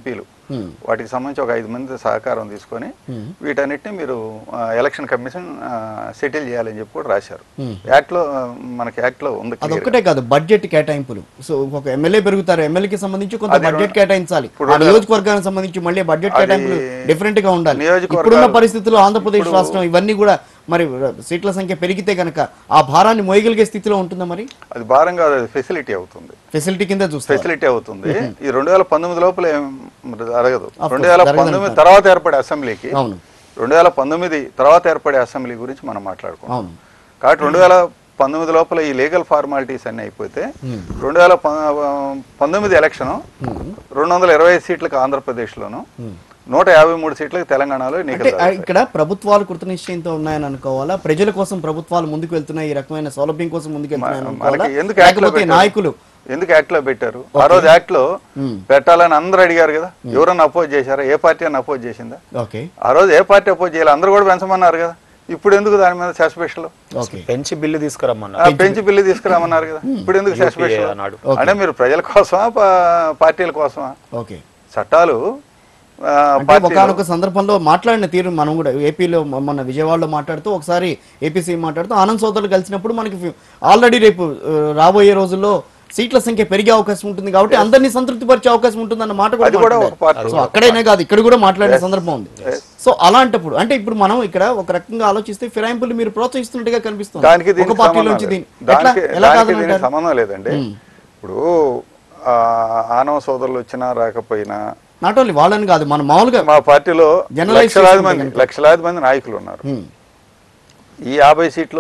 వాటికి సంబంధించి ఒక ఐదు మంది సహకారం తీసుకొని వీటన్నిటిని మీరు ఎలక్షన్ కమిషన్ సెటిల్ చేయాలని చెప్పి కూడా రాశారు. యాక్ట్ లో మనకి యాక్ట్ లో ఉంది. అదొక్కటే కాదు, బడ్జెట్ కేటాయింపులు. సో ఒక ఎమ్మెల్యే పెరుగుతారు, ఎమ్మెల్యేకి సంబంధించి కొంత బడ్జెట్ కేటాయించాలి. ఆ నియోజకవర్గానికి సంబంధించి మళ్ళీ బడ్జెట్ కేటాయింపులు డిఫరెంట్ గా ఉండాలి. ఇప్పుడున్న పరిస్థితుల్లో ఆంధ్రప్రదేశ్ రాష్ట్రం ఇవన్నీ కూడా మరి సీట్ల సంఖ్య పెరిగితే కనుక ఆ భారాన్ని మోయగలిగే స్థితిలో ఉంటుందా? మరి అది భారం కాదు, అది ఫెసిలిటీ అవుతుంది. ఫెసిలిటీ కింద చూస్తే ఫెసిలిటీ అవుతుంది. ఈ రెండు వేల పంతొమ్మిది లోపల ఏం జరగదు. రెండు వేల పంతొమ్మిది తర్వాత ఏర్పడే అసెంబ్లీకి రెండు వేల పంతొమ్మిది తర్వాత ఏర్పడే అసెంబ్లీ గురించి మనం మాట్లాడుకోవాలి. కాబట్టి రెండు వేల పంతొమ్మిది లోపల ఈ లీగల్ ఫార్మాలిటీస్ అన్ని అయిపోతే రెండు వేల పంతొమ్మిది ఎలక్షన్ రెండు వందల ఇరవై ఐదు సీట్లకు ఆంధ్రప్రదేశ్లోను, నూట యాభై మూడు సీట్లకు తెలంగాణలో. ఇక్కడ ప్రభుత్వాలు కృతనిశ్చయంతో ఉన్నాయని అనుకోవాలా? ప్రజల కోసం ప్రభుత్వాలు ముందుకు వెళ్తున్నాయి, ఈ రకమైన సౌలభ్యం కోసం ముందుకు వెళ్తున్నాయి. నాయకులు ఎందుకు యాక్ట్ లో పెట్టారు? ఆ రోజు యాక్ట్ లో పెట్టాలని అందరూ అడిగారు కదా. ఎవరన్నా అపోజ్ చేశారా? ఏ పార్టీ అన్న అపోజ్ చేసిందా? ఆ రోజు ఏ పార్టీ అపోజ్ చేయాలి? అందరూ కూడా పెంచమన్నారు కదా. ఇప్పుడు ఎందుకు దాని మీద సస్పెషల్? పెంచి బిల్లు తీసుకురమ్మన్నారు. పెంచి బిల్లు తీసుకురమ్మన్నారు కదా. ఇప్పుడు ఎందుకు సస్పెషల్? అంటే మీరు ప్రజల కోసమా పార్టీల కోసమా? చట్టాలు ఒకనొక సందర్భంలో మాట్లాడిన తీరు మనం కూడా ఏపీలో మొన్న విజయవాడలో మాట్లాడుతూ ఒకసారి ఏపీసీ మాట్లాడుతూ ఆనంద్ సోదరులు కలిసినప్పుడు మనకి ఆల్రెడీ రేపు రాబోయే రోజుల్లో సీట్ల సంఖ్య పెరిగే అవకాశం ఉంటుంది కాబట్టి అందరినీ సంతృప్తి పరిచే అవకాశం ఉంటుంది అన్న మాట కూడా సో అక్కడైనా కాదు ఇక్కడ కూడా మాట్లాడిన సందర్భం ఉంది. సో అలాంటప్పుడు అంటే ఇప్పుడు మనం ఇక్కడ ఒక రకంగా ఆలోచిస్తే ఫిరాయింపులు మీరు ప్రోత్సహిస్తున్నట్టుగా కనిపిస్తుంది. ఒక పార్టీలోంచి సంబంధం లేదండి. ఇప్పుడు ఆనవ సోదరులు వచ్చినా రాకపోయినా నాట్ ఓన్లీ వాళ్ళని కాదు, మన మామూలుగా మా పార్టీలో లక్షలాది మంది లక్షలాది మంది నాయకులు ఉన్నారు. ఈ యాభై సీట్లు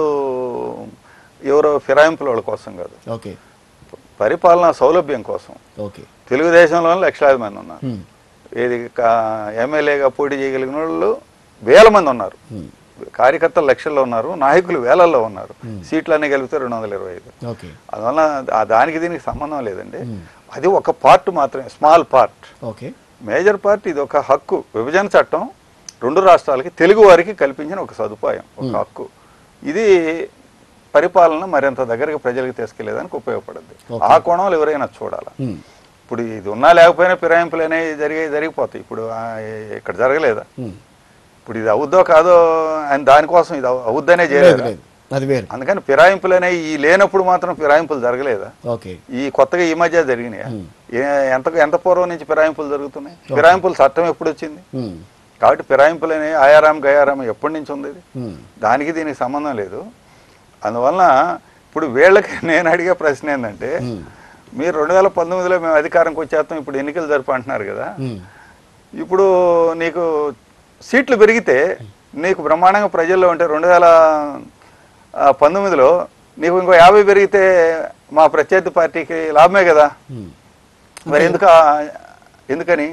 ఎవరో ఫిరాయింపుల వాళ్ళ కోసం కాదు, పరిపాలనా సౌలభ్యం కోసం. తెలుగుదేశంలో లక్షలాది మంది ఉన్నారు. ఏది ఎమ్మెల్యేగా పోటీ చేయగలిగిన వాళ్ళు వేల మంది ఉన్నారు. కార్యకర్తలు లక్షల్లో ఉన్నారు, నాయకులు వేలల్లో ఉన్నారు. సీట్లన్నీ కలిపితే రెండు వందల ఇరవై ఐదు. అందువల్ల దానికి దీనికి సంబంధం లేదండి. అది ఒక పార్ట్ మాత్రమే, స్మాల్ పార్ట్. మేజర్ పార్ట్ ఇది ఒక హక్కు. విభజన చట్టం రెండు రాష్ట్రాలకి తెలుగు వారికి కల్పించిన ఒక సదుపాయం, ఒక హక్కు. ఇది పరిపాలన మరింత దగ్గరగా ప్రజలకు తీసుకెళ్లేదానికి ఉపయోగపడుద్ది. ఆ కోణంలో ఎవరైనా చూడాలా. ఇప్పుడు ఇది ఉన్నా లేకపోయినా ఫిరాయింపులు అనేవి జరిగే జరిగిపోతాయి. ఇప్పుడు ఇక్కడ జరగలేదా? ఇప్పుడు ఇది అవుద్దో కాదో అని దానికోసం ఇది అవుద్దనే చేయలేదు. అందుకని ఫిరాయింపులు అనేవి ఈ లేనప్పుడు మాత్రం ఫిరాయింపులు జరగలేదా? ఈ కొత్తగా ఈ మధ్య జరిగినాయా? ఎంత ఎంత పూర్వం నుంచి ఫిరాయింపులు జరుగుతున్నాయి? ఫిరాయింపుల చట్టం ఎప్పుడు వచ్చింది? కాబట్టి ఫిరాయింపులు అనేవి ఆయారాం గయారాం ఎప్పటి నుంచి ఉంది? దానికి దీనికి సంబంధం లేదు. అందువలన ఇప్పుడు వీళ్ళకి నేను అడిగే ప్రశ్న ఏంటంటే, మీరు రెండు వేల పంతొమ్మిదిలో మేము అధికారంకి వచ్చేస్తాం, ఇప్పుడు ఎన్నికలు జరుపు అంటున్నారు కదా. ఇప్పుడు నీకు సీట్లు పెరిగితే నీకు బ్రహ్మాండంగా ప్రజల్లో ఉంటే రెండు వేల పంతొమ్మిదిలో నీకు ఇంకో యాభై పెరిగితే మా ప్రత్యర్థి పార్టీకి లాభమే కదా. మరి ఎందుకు ఎందుకని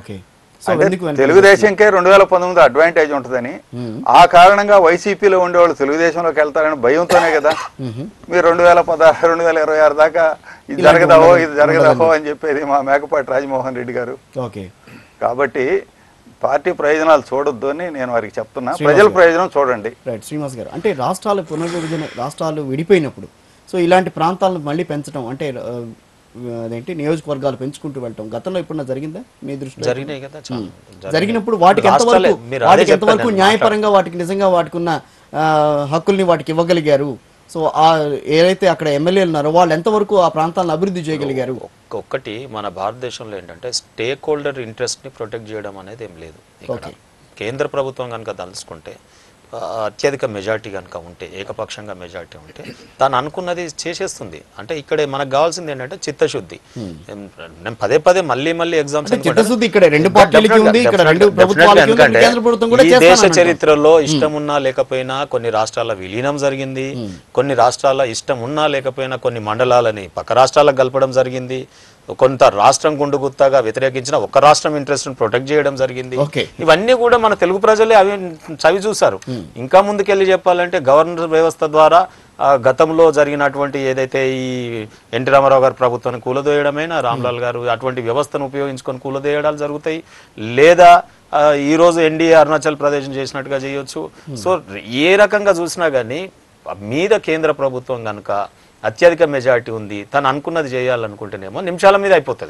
తెలుగుదేశంకే రెండు వేల పంతొమ్మిది అడ్వాంటేజ్ ఉంటుందని, ఆ కారణంగా వైసీపీలో ఉండేవాళ్ళు తెలుగుదేశంలోకి వెళ్తారని భయంతోనే కదా మీరు రెండు వేల పదహారు రెండు వేల ఇరవై ఆరు దాకా ఇది జరగదావో ఇది జరగదావో అని చెప్పేది మా మేకపాటి రాజమోహన్ రెడ్డి గారు. కాబట్టి పార్టీ ప్రయోజనాలు చూడొద్దు అని నేను వారికి చెప్తున్నా. ప్రజల ప్రయోజనం చూడండి. రైట్ శ్రీనివాస్ గారు, అంటే రాష్ట్రాలు పునర్విభజన రాష్ట్రాలు విడిపోయినప్పుడు సో ఇలాంటి ప్రాంతాలను మళ్ళీ పెంచడం అంటే అదేంటి నియోజకవర్గాలు పెంచుకుంటూ వెళ్ళటం గతంలో ఎప్పుడన్నా జరిగిందా మీ దృష్టిలో? జరిగినాయి కదా. జరిగినప్పుడు వాటికి ఎంతవరకు వాటికి ఎంతవరకు న్యాయపరంగా వాటికి నిజంగా వాటికి ఉన్న హక్కుల్ని వాటికి ఇవ్వగలిగారు? సో ఆ ఏదైతే అక్కడ ఎమ్మెల్యేలు ఉన్నారో వాళ్ళు ఎంతవరకు ఆ ప్రాంతాలను అభివృద్ధి చేయగలిగారు? ఒక్కటి మన భారతదేశంలో ఏంటంటే స్టేక్ హోల్డర్ ఇంట్రెస్ట్ని ప్రొటెక్ట్ చేయడం అనేది ఏం లేదు. కేంద్ర ప్రభుత్వం కనుక తలుచుకుంటే అత్యధిక మెజార్టీ కనుక ఉంటే, ఏకపక్షంగా మెజార్టీ ఉంటే తాను అనుకున్నది చేసేస్తుంది. అంటే ఇక్కడ మనకు కావాల్సింది ఏంటంటే చిత్తశుద్ధి. నేను పదే పదే మళ్ళీ మళ్ళీ ఎగ్జామ్స్ ఈ దేశ చరిత్రలో ఇష్టం ఉన్నా లేకపోయినా కొన్ని రాష్ట్రాల విలీనం జరిగింది, కొన్ని రాష్ట్రాల ఇష్టం ఉన్నా లేకపోయినా కొన్ని మండలాలని పక్క రాష్ట్రాలకు కలపడం జరిగింది, కొంత రాష్ట్రం గుండు గుత్తగా వ్యతిరేకించిన ఒక రాష్ట్రం ఇంట్రెస్ట్ ప్రొటెక్ట్ చేయడం జరిగింది. ఇవన్నీ కూడా మన తెలుగు ప్రజలే అవి చవి చూసారు. ఇంకా ముందుకెళ్ళి చెప్పాలంటే గవర్నర్ వ్యవస్థ ద్వారా గతంలో జరిగినటువంటి ఏదైతే ఈ ఎన్టీ రామారావు గారు ప్రభుత్వాన్ని కూలదోయడమైనా, రామ్లాల్ గారు అటువంటి వ్యవస్థను ఉపయోగించుకొని కూలదోయడాలు జరుగుతాయి, లేదా ఈ రోజు ఎన్డీఏ అరుణాచల్ ప్రదేశ్ చేసినట్టుగా చేయొచ్చు. సో ఏ రకంగా చూసినా కానీ మీద కేంద్ర ప్రభుత్వం కనుక అత్యధిక మెజారిటీ ఉంది, తను అనుకున్నది చేయాలనుకుంటేనేమో నిమిషాల మీద అయిపోతుంది.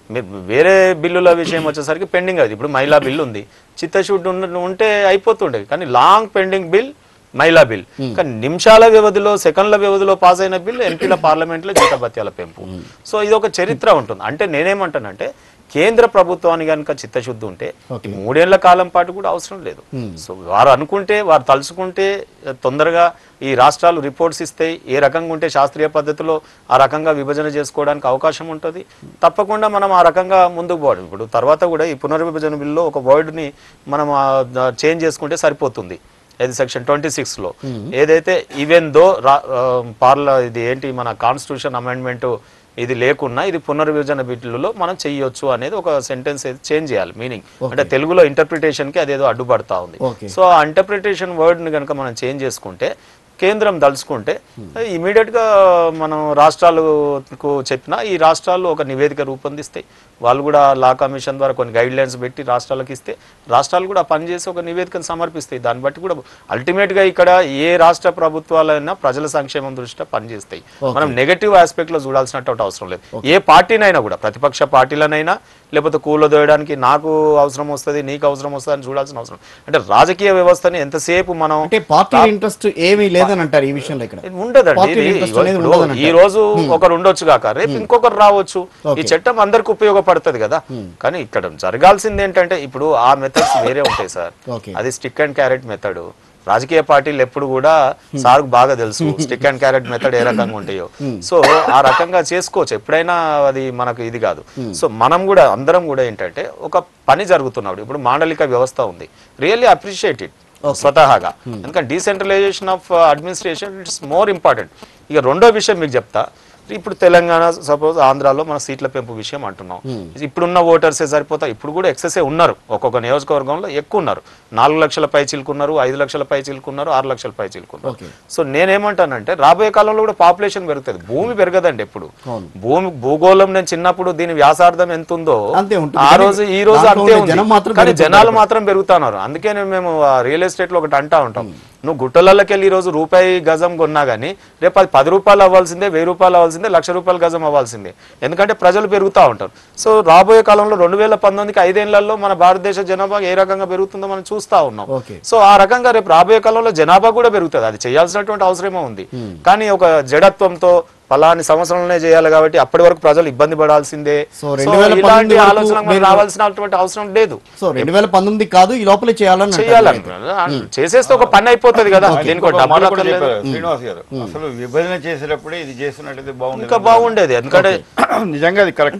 మీరు వేరే బిల్లుల విషయం వచ్చేసరికి పెండింగ్ అది. ఇప్పుడు మహిళా బిల్ ఉంది, చిత్తశుద్ధి ఉన్న ఉంటే అయిపోతుండేది. కానీ లాంగ్ పెండింగ్ బిల్ మహిళా బిల్, కానీ నిమిషాల వ్యవధిలో సెకండ్ల వ్యవధిలో పాస్ అయిన బిల్ ఎంపీల పార్లమెంట్లో జీతభత్యాల పెంపు. సో ఇది ఒక చరిత్ర ఉంటుంది. అంటే నేనేమంటానంటే కేంద్ర ప్రభుత్వానికి కనుక చిత్తశుద్ధి ఉంటే మూడేళ్ల కాలం పాటు కూడా అవసరం లేదు. సో వారు అనుకుంటే, వారు తలుచుకుంటే తొందరగా ఈ రాష్ట్రాలు రిపోర్ట్స్ ఇస్తాయి, ఏ రకంగా ఉంటే శాస్త్రీయ పద్ధతిలో ఆ రకంగా విభజన చేసుకోవడానికి అవకాశం ఉంటుంది. తప్పకుండా మనం ఆ రకంగా ముందుకు పోవడం. ఇప్పుడు తర్వాత కూడా ఈ పునర్విభజన బిల్లులో ఒక వర్డ్ని మనం చేంజ్ చేసుకుంటే సరిపోతుంది. ఇది సెక్షన్ ట్వంటీ సిక్స్ లో ఏదైతే ఈవెన్ దో పార్ల ఇది ఏంటి మన కాన్స్టిట్యూషన్ అమెండ్మెంట్ ఇది లేకున్నా ఇది పునర్విభజన బిల్లులో మనం చెయ్యొచ్చు అనేది ఒక సెంటెన్స్ చేంజ్ చేయాలి మీనింగ్. అంటే తెలుగులో ఇంటర్ప్రిటేషన్ కి అదేదో అడ్డుపడతా ఉంది. సో ఆ ఇంటర్ప్రిటేషన్ వర్డ్ ని కనుక మనం చేంజ్ చేసుకుంటే, కేంద్రం దలుచుకుంటే ఇమీడియట్ గా మనం రాష్ట్రాలకు చెప్పినా ఈ రాష్ట్రాలు ఒక నివేదిక రూపొందిస్తాయి. వాళ్ళు కూడా లా కమిషన్ ద్వారా కొన్ని గైడ్ లైన్స్ పెట్టి రాష్ట్రాలకు ఇస్తే రాష్ట్రాలు కూడా పనిచేసి ఒక నివేదికను సమర్పిస్తాయి. దాన్ని బట్టి కూడా అల్టిమేట్ గా ఇక్కడ ఏ రాష్ట్ర ప్రభుత్వాలైనా ప్రజల సంక్షేమం దృష్ట్యా పనిచేస్తాయి. మనం నెగటివ్ ఆస్పెక్ట్ లో చూడాల్సినటువంటి అవసరం లేదు. ఏ పార్టీనైనా కూడా, ప్రతిపక్ష పార్టీలనైనా లేకపోతే కూలదోయడానికి నాకు అవసరం వస్తుంది నీకు అవసరం వస్తుంది అని చూడాల్సిన అవసరం. అంటే రాజకీయ వ్యవస్థని ఎంతసేపు మనం పార్టీ ఇంట్రెస్ట్ ఏమీ లేదని అంటారు ఈ విషయంలో. ఇక్కడ ఉండదండి. ఈ రోజు ఒకరు ఉండొచ్చు కాక రేపు ఇంకొకరు రావచ్చు. ఈ చట్టం అందరికి ఉపయోగపడుతుంది కదా. కానీ ఇక్కడ జరగాల్సింది ఏంటంటే ఇప్పుడు ఆ మెథడ్స్ వేరే ఉంటాయి సార్. అది స్టిక్ అండ్ క్యారెట్ మెథడ్. రాజకీయ పార్టీలు ఎప్పుడు కూడా సార్కు బాగా తెలుసు స్టిక్ అండ్ క్యారెట్ మెథడ్ ఏ రకంగా ఉంటాయో. సో ఆ రకంగా చేసుకోవచ్చు ఎప్పుడైనా, అది మనకు ఇది కాదు. సో మనం కూడా అందరం కూడా ఏంటంటే ఒక పని జరుగుతున్నప్పుడు, ఇప్పుడు మాండలిక వ్యవస్థ ఉంది, రియల్లీ అప్రిషియేట్ ఇట్ స్వతహాగా. ఎందుకంటే decentralisation of administration it's more important. ఇక రెండో విషయం మీకు చెప్తా. ఇప్పుడు తెలంగాణ సపోజ్ ఆంధ్రాలో మన సీట్ల పెంపు విషయం అంటున్నాం. ఇప్పుడున్న ఓటర్సే సరిపోతా. ఇప్పుడు కూడా ఎక్సెసే ఉన్నారు, ఒక్కొక్క నియోజకవర్గంలో ఎక్కువ ఉన్నారు. నాలుగు లక్షల పై చిలుకున్నారు, ఐదు లక్షల పై చిలుకున్నారు, ఆరు లక్షల పై చిలుకున్నారు. సో నేనేమంటానంటే రాబోయే కాలంలో కూడా పాపులేషన్ పెరుగుతుంది, భూమి పెరగదండి. ఎప్పుడు భూమి భూగోళం నేను చిన్నప్పుడు దీని వ్యాసార్థం ఎంత ఉందో ఆ రోజు ఈ రోజు అంతే ఉంది. కానీ జనాలు మాత్రం పెరుగుతున్నారు. అందుకే మేము రియల్ ఎస్టేట్ లో ఒకటి అంటా ఉంటాం, నువ్వు గుట్టలకి వెళ్ళి ఈ రోజు రూపాయి గజం కొన్నా కానీ రేపు అది పది రూపాయలు అవ్వాల్సిందే, వెయ్యి రూపాయలు అవ్వాల్సిందే, లక్ష రూపాయల గజం అవ్వాల్సిందే. ఎందుకంటే ప్రజలు పెరుగుతూ ఉంటారు. సో రాబోయే కాలంలో రెండు వేల పంతొమ్మిదికి ఐదేళ్లలో మన భారతదేశ జనాభా ఏ రకంగా పెరుగుతుందో మనం చూస్తా ఉన్నాం. సో ఆ రకంగా రేపు రాబోయే కాలంలో జనాభా కూడా పెరుగుతుంది. అది చేయాల్సినటువంటి అవసరమే ఉంది. కానీ ఒక జడత్వంతో పలాని సంవత్సరంలోనే చేయాలి కాబట్టి అప్పటి వరకు ప్రజలు ఇబ్బంది పడాల్సిందే, ఇలాంటి ఆలోచన రావాల్సినటువంటి అవసరం లేదు. సో రెండు వేల పంతొమ్మిది కాదు, ఈ లోపలే చేయాలని చేయాలని చేసేస్తే ఒక పని అయిపోతుంది కదా. శ్రీనివాస్ గారు అసలు విభజన చేసేటప్పుడే ఇది చేస్తున్నట్టు బాగుంది, ఇంకా బాగుండేది. ఎందుకంటే నిజంగా అది కరెక్ట్.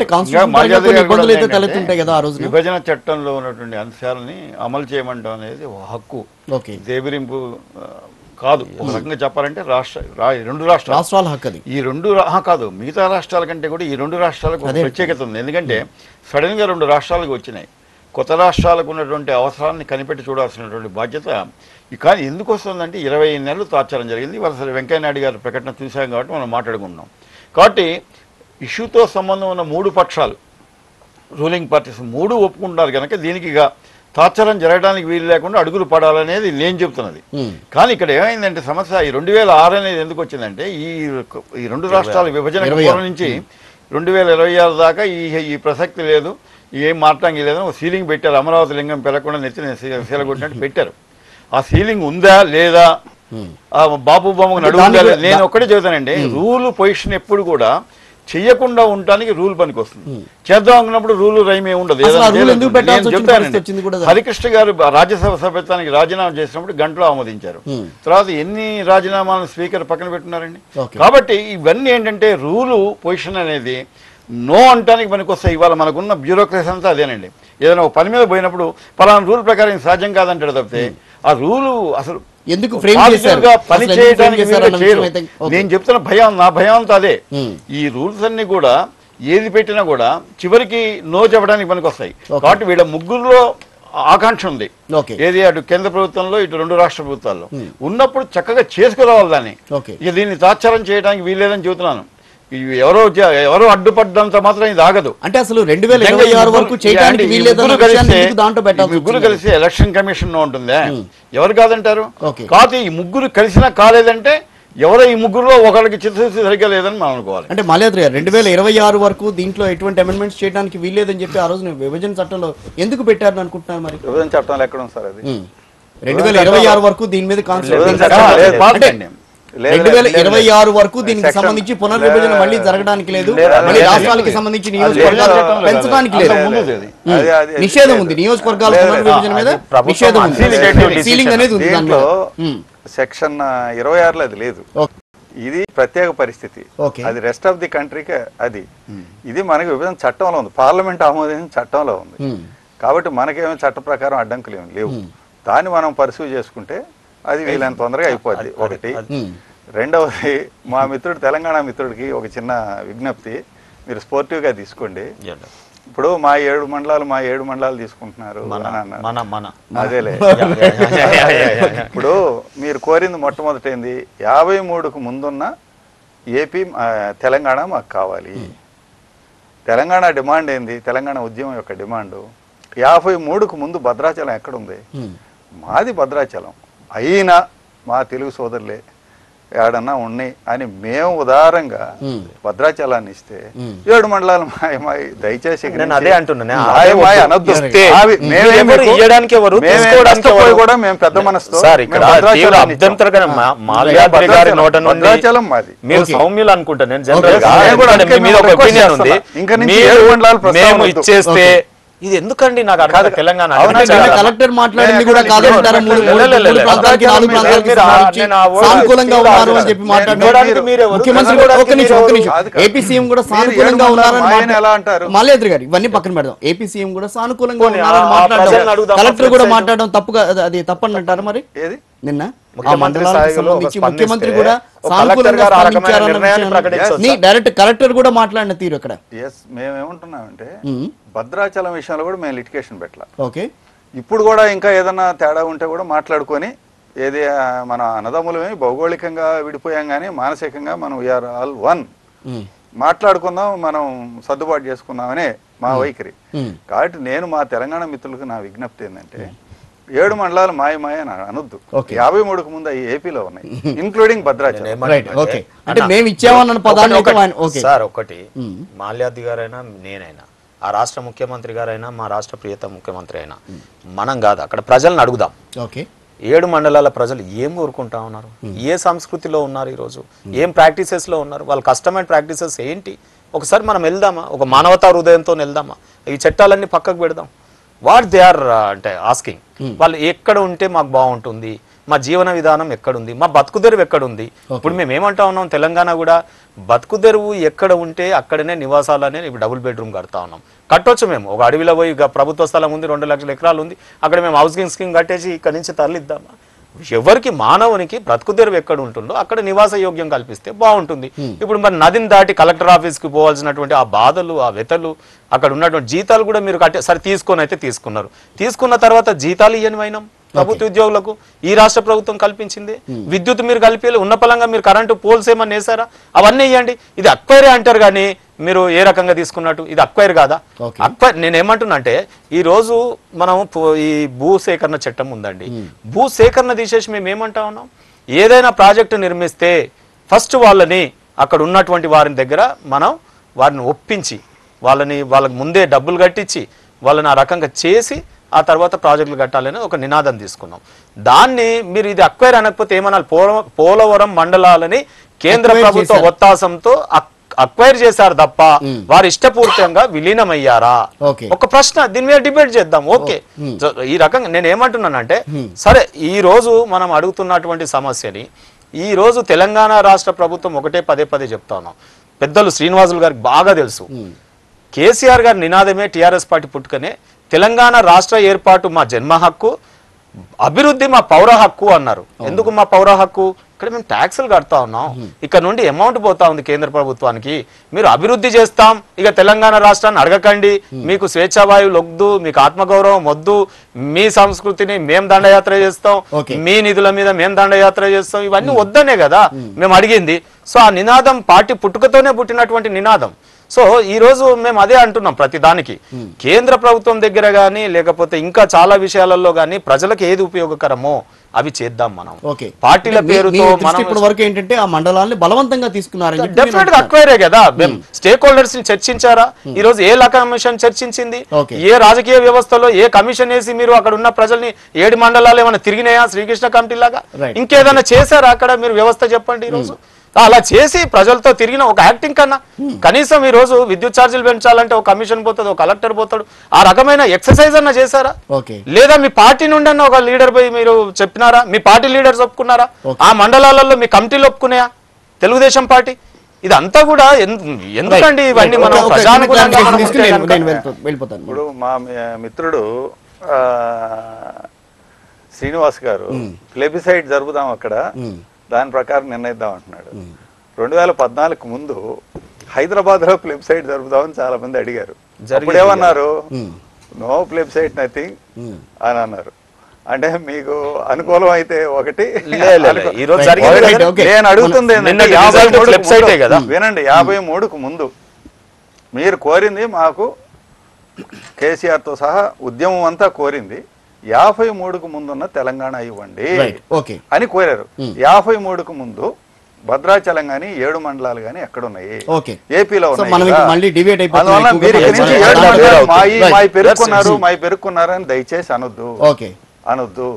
విభజన చట్టంలో ఉన్నటువంటి అంశాలని అమలు చేయమంటాం అనేది హక్కు, దేవిరింపు కాదు. ఒక రకంగా చెప్పాలంటే రాష్ట్ర రెండు రాష్ట్రాలు రాష్ట్రాల హక్కు అది. ఈ రెండు కాదు, మిగతా రాష్ట్రాల కంటే కూడా ఈ రెండు రాష్ట్రాలకు ప్రత్యేకత ఉంది. ఎందుకంటే సడన్ గా రెండు రాష్ట్రాలకు వచ్చినాయి. కొత్త రాష్ట్రాలకు ఉన్నటువంటి అవసరాన్ని కనిపెట్టి చూడాల్సినటువంటి బాధ్యత. కానీ ఎందుకు వస్తుందంటే ఇరవై నెలలు తార్చడం జరిగింది. వాళ్ళ వెంకయ్యనాయుడు గారి ప్రకటన చూసాం కాబట్టి మనం మాట్లాడుకుంటున్నాం. కాబట్టి ఇష్యూతో సంబంధం ఉన్న మూడు పక్షాలు, రూలింగ్ పార్టీస్ మూడు ఒప్పుకుంటారు కనుక దీనికి తాత్సరం జరగడానికి వీలు లేకుండా అడుగులు పడాలనేది నేను చెప్తున్నది. కానీ ఇక్కడ ఏమైందంటే సమస్య ఈ రెండు వేల ఆరు అనేది ఎందుకు వచ్చిందంటే ఈ ఈ రెండు రాష్ట్రాల విభజన నుంచి రెండు వేల ఇరవై ఆరు దాకా ఈ ఈ ప్రసక్తి లేదు, ఏం మాట్లాడడం లేదని ఒక సీలింగ్ పెట్టారు. అమరావతి లింగం పెరగకుండా నెత్తిన సీలగొట్టినట్టు పెట్టారు. ఆ సీలింగ్ ఉందా లేదా, ఆ బాబు బొమ్మకు నడువు ఉందా లేదా, నేను ఒక్కటే చెబుతానండి, రూల్ పొజిషన్ ఎప్పుడు కూడా చెయ్యకుండా ఉండటానికి రూల్ పనికి వస్తుంది. చేద్దాం అనుకున్నప్పుడు రూల్ రైమే ఉండదు. హరికృష్ణ గారు రాజ్యసభ సభ్యత్వానికి రాజీనామా చేసినప్పుడు గంటలో ఆమోదించారు. తర్వాత ఎన్ని రాజీనామాలను స్పీకర్ పక్కన పెట్టున్నారండి. కాబట్టి ఇవన్నీ ఏంటంటే రూలు పొజిషన్ అనేది నో అంటానికి పనికి వస్తాయి. ఇవాళ మనకున్న బ్యూరోక్రసీ అంతా అదేనండి. ఏదైనా ఒక పని మీద పోయినప్పుడు పలానా రూల్ ప్రకారం సాధ్యం కాదంటాడు తప్పితే ఆ రూలు అసలు ఎందుకు పని చేయడానికి నేను చెప్తున్న భయం, నా భయం అంతా అదే. ఈ రూల్స్ అన్ని కూడా ఏది పెట్టినా కూడా చివరికి నో చెప్పడానికి పనికి వస్తాయి. కాబట్టి వీళ్ళ ముగ్గురులో ఆకాంక్ష ఉంది. ఏది అటు కేంద్ర ప్రభుత్వంలో ఇటు రెండు రాష్ట్ర ప్రభుత్వాల్లో ఉన్నప్పుడు చక్కగా చేసుకురావాలి దాన్ని. ఇక దీన్ని తాత్సారం చేయడానికి వీల్లేదని చెబుతున్నాను. ఎవరో ఎవరో అడ్డుపడ్డంత మాత్రం ఇది ఆగదు. అంటే అసలు రెండు వేల ఇరవై ఆరు వరకు ముగ్గురు కలిసి ఎలక్షన్ కమిషన్ ఉంటుందే, ఎవరు కాదంటారు. కాదు ఈ ముగ్గురు కలిసినా కాలేదంటే ఎవరో ఈ ముగ్గురులో ఒకరికి చిత్తశుద్ధి సరిగ్గా లేదని మనం అనుకోవాలి. అంటే మాల్యాద్రి గారు రెండు వేల ఇరవై ఆరు వరకు దీంట్లో ఎటువంటి అమెండ్మెంట్స్ చేయడానికి వీల్లేదని చెప్పి ఆ రోజు విభజన చట్టంలో ఎందుకు పెట్టారని అనుకుంటున్నారు మరి? విభజన చట్టంలో ఎక్కడ ఉంది సార్ అది? రెండు వేల ఇరవై ఆరు వరకు దీని మీద విభజన చట్టం లేదు. కాన్సెప్ట్ రెండు వేల ఇరవై ఆరు వరకు దీనికి సంబంధించి పునర్విభజన మళ్ళీ జరగడానికి లేదు, మళ్ళీ రాష్ట్రాలకి సంబంధించి నియోజకవర్గాలు పెంచడానికి లేదు, నిషేధం ఉంది. నియోజకవర్గాల పునర్విభజన మీద నిషేధం ఉంది, సీలింగ్ అనేది ఉంది. దీంట్లో సెక్షన్ ఇరవై ఆరులో అది లేదు. ఇది ప్రత్యేక పరిస్థితి, అది రెస్ట్ ఆఫ్ ది కంట్రీకి అది. ఇది మనకి విభజన చట్టంలో ఉంది, పార్లమెంట్ ఆమోదించిన చట్టంలో ఉంది. కాబట్టి మనకేమో చట్ట ప్రకారం అడ్డంకులు ఏమి లేవు. దాన్ని మనం పర్సూ చేసుకుంటే అది వీలైన తొందరగా అయిపోద్ది. ఒకటి. రెండవది, మా మిత్రుడు తెలంగాణ మిత్రుడికి ఒక చిన్న విజ్ఞప్తి, మీరు స్పోర్టివ్గా తీసుకోండి. ఇప్పుడు మా ఏడు మండలాలు మా ఏడు మండలాలు తీసుకుంటున్నారు అదేలే. ఇప్పుడు మీరు కోరింది మొట్టమొదటి ఏంది, యాభై మూడుకు ముందున్న ఏపీ తెలంగాణ మాకు కావాలి. తెలంగాణ డిమాండ్ ఏంది, తెలంగాణ ఉద్యమం యొక్క డిమాండు యాభై మూడుకు ముందు భద్రాచలం ఎక్కడుంది? మాది భద్రాచలం. అయినా మా తెలుగు సోదరులే ఏడన్నా ఉన్నాయి అని మేము ఉదారంగా భద్రాచలాన్ని ఇస్తే ఏడు మండలాలు మాయ మాయ దయచేసి అదే అంటున్నా కూడా మేము పెద్ద మనసుతో భద్రాచలం మాది. మీరు సౌమ్యులు అనుకుంటా నేను జనరల్ ఇంకా నుంచి ఏడు మండలాలు ఇచ్చేస్తే ఇది ఎందుకండి నాకు అర్థం. తెలంగాణ కలెక్టర్ మాట్లాడింది కూడా కాదంటారా? సానుకూలంగా ఉన్నారు అని చెప్పి మాట్లాడారు ముఖ్యమంత్రి కూడా. ఒక్క నిమిషం ఒక్క నిమిషం ఏపీ సీఎం కూడా సానుకూలంగా ఉన్నారని ఎలా అంటారు? మాల్యాద్రి గారు ఇవన్నీ పక్కన పెడదాం. ఏపీ సీఎం కూడా సానుకూలంగా ఉన్నారని మాట్లాడడం, కలెక్టర్ కూడా మాట్లాడడం తప్పుగా అది తప్పని అంటారు మరి? ఏది నిన్న ఆ మండలానికి సంబంధించి ముఖ్యమంత్రి కూడా సానుకూలంగా స్పందించారని డైరెక్ట్ కలెక్టర్ కూడా మాట్లాడిన తీరు ఇక్కడ. మేమేమంటున్నామంటే భద్రాచలం విషయంలో కూడా మేము లిటిగేషన్ పెట్టాలి. ఓకే, ఇప్పుడు కూడా ఇంకా ఏదన్నా తేడా ఉంటే కూడా మాట్లాడుకొని, ఏది మన అన్నదమ్ములమే భౌగోళికంగా విడిపోయాం కానీ మానసికంగా మనం వీఆర్ ఆల్ వన్, మాట్లాడుకుందాం, మనం సర్దుబాటు చేసుకుందామనే మా వైఖరి. కాబట్టి నేను మా తెలంగాణ మిత్రులకు నా విజ్ఞప్తి ఏంటంటే, ఏడు మండలాలు మాయ మాయ అని అనొద్దు. యాభై మూడుకు ముందు అవి ఏపీలో ఉన్నాయి, ఇంక్లూడింగ్ భద్రాచలం. సార్ ఒకటి, మాల్యాద్రి గారైనా నేనైనా ఆ రాష్ట్ర ముఖ్యమంత్రి గారైనా మా రాష్ట్ర ప్రియత ముఖ్యమంత్రి అయినా మనం కాదు, అక్కడ ప్రజలను అడుగుదాం. ఏడు మండలాల ప్రజలు ఏం కోరుకుంటా ఉన్నారు, ఏ సంస్కృతిలో ఉన్నారు, ఈరోజు ఏం ప్రాక్టీసెస్ లో ఉన్నారు, వాళ్ళ కస్టమైడ్ ప్రాక్టీసెస్ ఏంటి, ఒకసారి మనం వెళ్దామా, ఒక మానవతా హృదయంతో వెళ్దామా, ఈ చట్టాలన్నీ పక్కకు పెడదాం. వాట్ దే ఆర్ అంటే ఆస్కింగ్, వాళ్ళు ఎక్కడ ఉంటే మాకు బాగుంటుంది, మా జీవన విధానం ఎక్కడుంది, మా బతుకు తెరువు ఎక్కడుంది. ఇప్పుడు మేము ఏమంటా ఉన్నాం, తెలంగాణ కూడా బతుకు తెరువు ఎక్కడ ఉంటే అక్కడనే నివాసాలనే ఇప్పుడు డబుల్ బెడ్రూమ్ కడతా ఉన్నాం. కట్టొచ్చు, మేము ఒక అడవిలో పోయి ప్రభుత్వ స్థలం ఉంది, రెండు లక్షల ఎకరాలు ఉంది, అక్కడ మేము హౌసింగ్ స్కీమ్ కట్టేసి ఇక్కడ నుంచి తరలిద్దామా? ఎవరికి మానవునికి బ్రతుకు తెరువు ఎక్కడ ఉంటుందో అక్కడ నివాస యోగ్యం కల్పిస్తే బాగుంటుంది. ఇప్పుడు మరి నదిని దాటి కలెక్టర్ ఆఫీస్కి పోవాల్సినటువంటి ఆ బాధలు, ఆ వెతలు, అక్కడ ఉన్నటువంటి జీతాలు కూడా మీరు కట్టే సరే తీసుకొని అయితే తీసుకున్నారు. తీసుకున్న తర్వాత జీతాలు ఇవ్వనివైనాం ప్రభుత్వ ఉద్యోగులకు ఈ రాష్ట్ర ప్రభుత్వం కల్పించింది. విద్యుత్ మీరు కలిపి ఉన్న పలంగా మీరు కరెంటు పోల్స్ ఏమన్నా వేసారా? అవన్నీ ఇవ్వండి. ఇది అక్వైరే అంటారు కానీ మీరు ఏ రకంగా తీసుకున్నట్టు ఇది అక్వైర్ కాదా? అక్వైర్ నేను ఏమంటున్నా అంటే, ఈ రోజు మనం ఈ భూ సేకరణ చట్టం ఉందండి, భూ సేకరణ తీసేసి మేము ఏమంటా ఉన్నాం, ఏదైనా ప్రాజెక్టు నిర్మిస్తే ఫస్ట్ వాళ్ళని అక్కడ ఉన్నటువంటి వారి దగ్గర మనం వారిని ఒప్పించి వాళ్ళని వాళ్ళకి ముందే డబ్బులు కట్టించి వాళ్ళని ఆ రకంగా చేసి ఆ తర్వాత ప్రాజెక్టులు కట్టాలని ఒక నినాదం తీసుకున్నాం. దాన్ని మీరు ఇది అక్వైర్ అనకపోతే ఏమనాలి? పోలవరం మండలాలని కేంద్ర ప్రభుత్వ ఒత్తాసంతో అక్వైర్ చేశారు తప్ప వారు ఇష్టపూర్తంగా విలీనమయ్యారా? ఒక ప్రశ్న, దీని మీద డిబేట్ చేద్దాం. ఓకే, ఈ రకంగా నేను ఏమంటున్నానంటే, సరే ఈ రోజు మనం అడుగుతున్నటువంటి సమస్యని ఈ రోజు తెలంగాణ రాష్ట్ర ప్రభుత్వం ఒకటే పదే పదే చెప్తా ఉన్నాం. పెద్దలు శ్రీనివాసులు గారికి బాగా తెలుసు, కేసీఆర్ గారి నినాదమే టీఆర్ఎస్ పార్టీ పుట్టుకనే తెలంగాణ రాష్ట్ర ఏర్పాటు మా జన్మ హక్కు, అభివృద్ధి మా పౌర హక్కు అన్నారు. ఎందుకు మా పౌర హక్కు? ఇక్కడ మేము ట్యాక్సులు కడతా ఉన్నాం, ఇక్కడ నుండి అమౌంట్ పోతా ఉంది కేంద్ర ప్రభుత్వానికి. మీరు అభివృద్ధి చేస్తాం, ఇక తెలంగాణ రాష్ట్రాన్ని అడగకండి, మీకు స్వేచ్ఛావాయువులు వద్దు, మీకు ఆత్మగౌరవం వద్దు, మీ సంస్కృతిని మేము దండయాత్ర చేస్తాం, మీ నిధుల మీద మేము దండయాత్ర చేస్తాం, ఇవన్నీ వద్దనే కదా మేము అడిగింది. సో ఆ నినాదం పార్టీ పుట్టుకతోనే పుట్టినటువంటి నినాదం. సో ఈ రోజు మేము అదే అంటున్నాం ప్రతి దానికి కేంద్ర ప్రభుత్వం దగ్గర కానీ లేకపోతే ఇంకా చాలా విషయాలలో కానీ ప్రజలకు ఏది ఉపయోగకరమో అవి చేద్దాం మనం. ఓకే, పార్టీల పేరుతో మనం ఇప్పటి వరకు ఏంటంటే ఆ మండలాన్ని బలవంతంగా తీసుకున్నారని డెఫినెట్ గా అక్వైరే కదా. స్టేక్ హోల్డర్స్ ని చర్చించారా ఈ రోజు? ఏ లా కమిషన్ చర్చించింది? ఏ రాజకీయ వ్యవస్థలో ఏ కమిషన్ వేసి మీరు అక్కడ ఉన్న ప్రజల్ని ఏడు మండలాలు ఏమైనా తిరిగినాయా శ్రీకృష్ణ కమిటీ లాగా? ఇంకేదైనా చేశారా అక్కడ మీరు వ్యవస్థ చెప్పండి. ఈ రోజు అలా చేసి ప్రజలతో తిరిగిన ఒక యాక్టింగ్ కన్నా కనీసం ఈ రోజు విద్యుత్ ఛార్జీలు పెంచాలంటే ఒక కమిషన్ పోతుంది, ఒక కలెక్టర్ పోతాడు, ఆ రకమైన ఎక్సర్సైజ్ అన్న చేశారా? లేదా మీ పార్టీ నుండి అన్న ఒక లీడర్ పోయి మీరు చెప్పినారా? మీ పార్టీ లీడర్స్ ఒప్పుకున్నారా? ఆ మండలాలలో మీ కమిటీలు ఒప్పుకున్నాయా తెలుగుదేశం పార్టీ? ఇదంతా కూడా ఎందుకండి ఇవన్నీ మనం ప్రజానుకూలంగా ఇప్పుడు మా మిత్రుడు శ్రీనివాస్ గారు ప్లెబిసైడ్ జరుపుదాం అక్కడ, దాని ప్రకారం నిర్ణయిద్దాం అంటున్నాడు. రెండు వేల పద్నాలుగు ముందు హైదరాబాద్ లో ప్లెబిసైడ్ జరుపుదామని చాలా మంది అడిగారు. అప్పుడు ఏమన్నారు? నో ప్లెబిసైడ్ నథింగ్ అని అన్నారు. అంటే మీకు అనుకూలం అయితే ఒకటి, నేను అడుగుతుంది వినండి, యాభై మూడుకు ముందు మీరు కోరింది మాకు కేసీఆర్ తో సహా ఉద్యమం అంతా కోరింది యాభై మూడుకు ముందున్న తెలంగాణ ఇవ్వండి అని కోరారు. యాభై మూడుకు ముందు భద్రాచలం గాని ఏడు మండలాలు గాని ఎక్కడున్నాయి? ఏపీలో మాయి పెరుక్కున్నారు మాయి పెరుక్కున్నారు అని దయచేసి అనొద్దు అనొద్దు.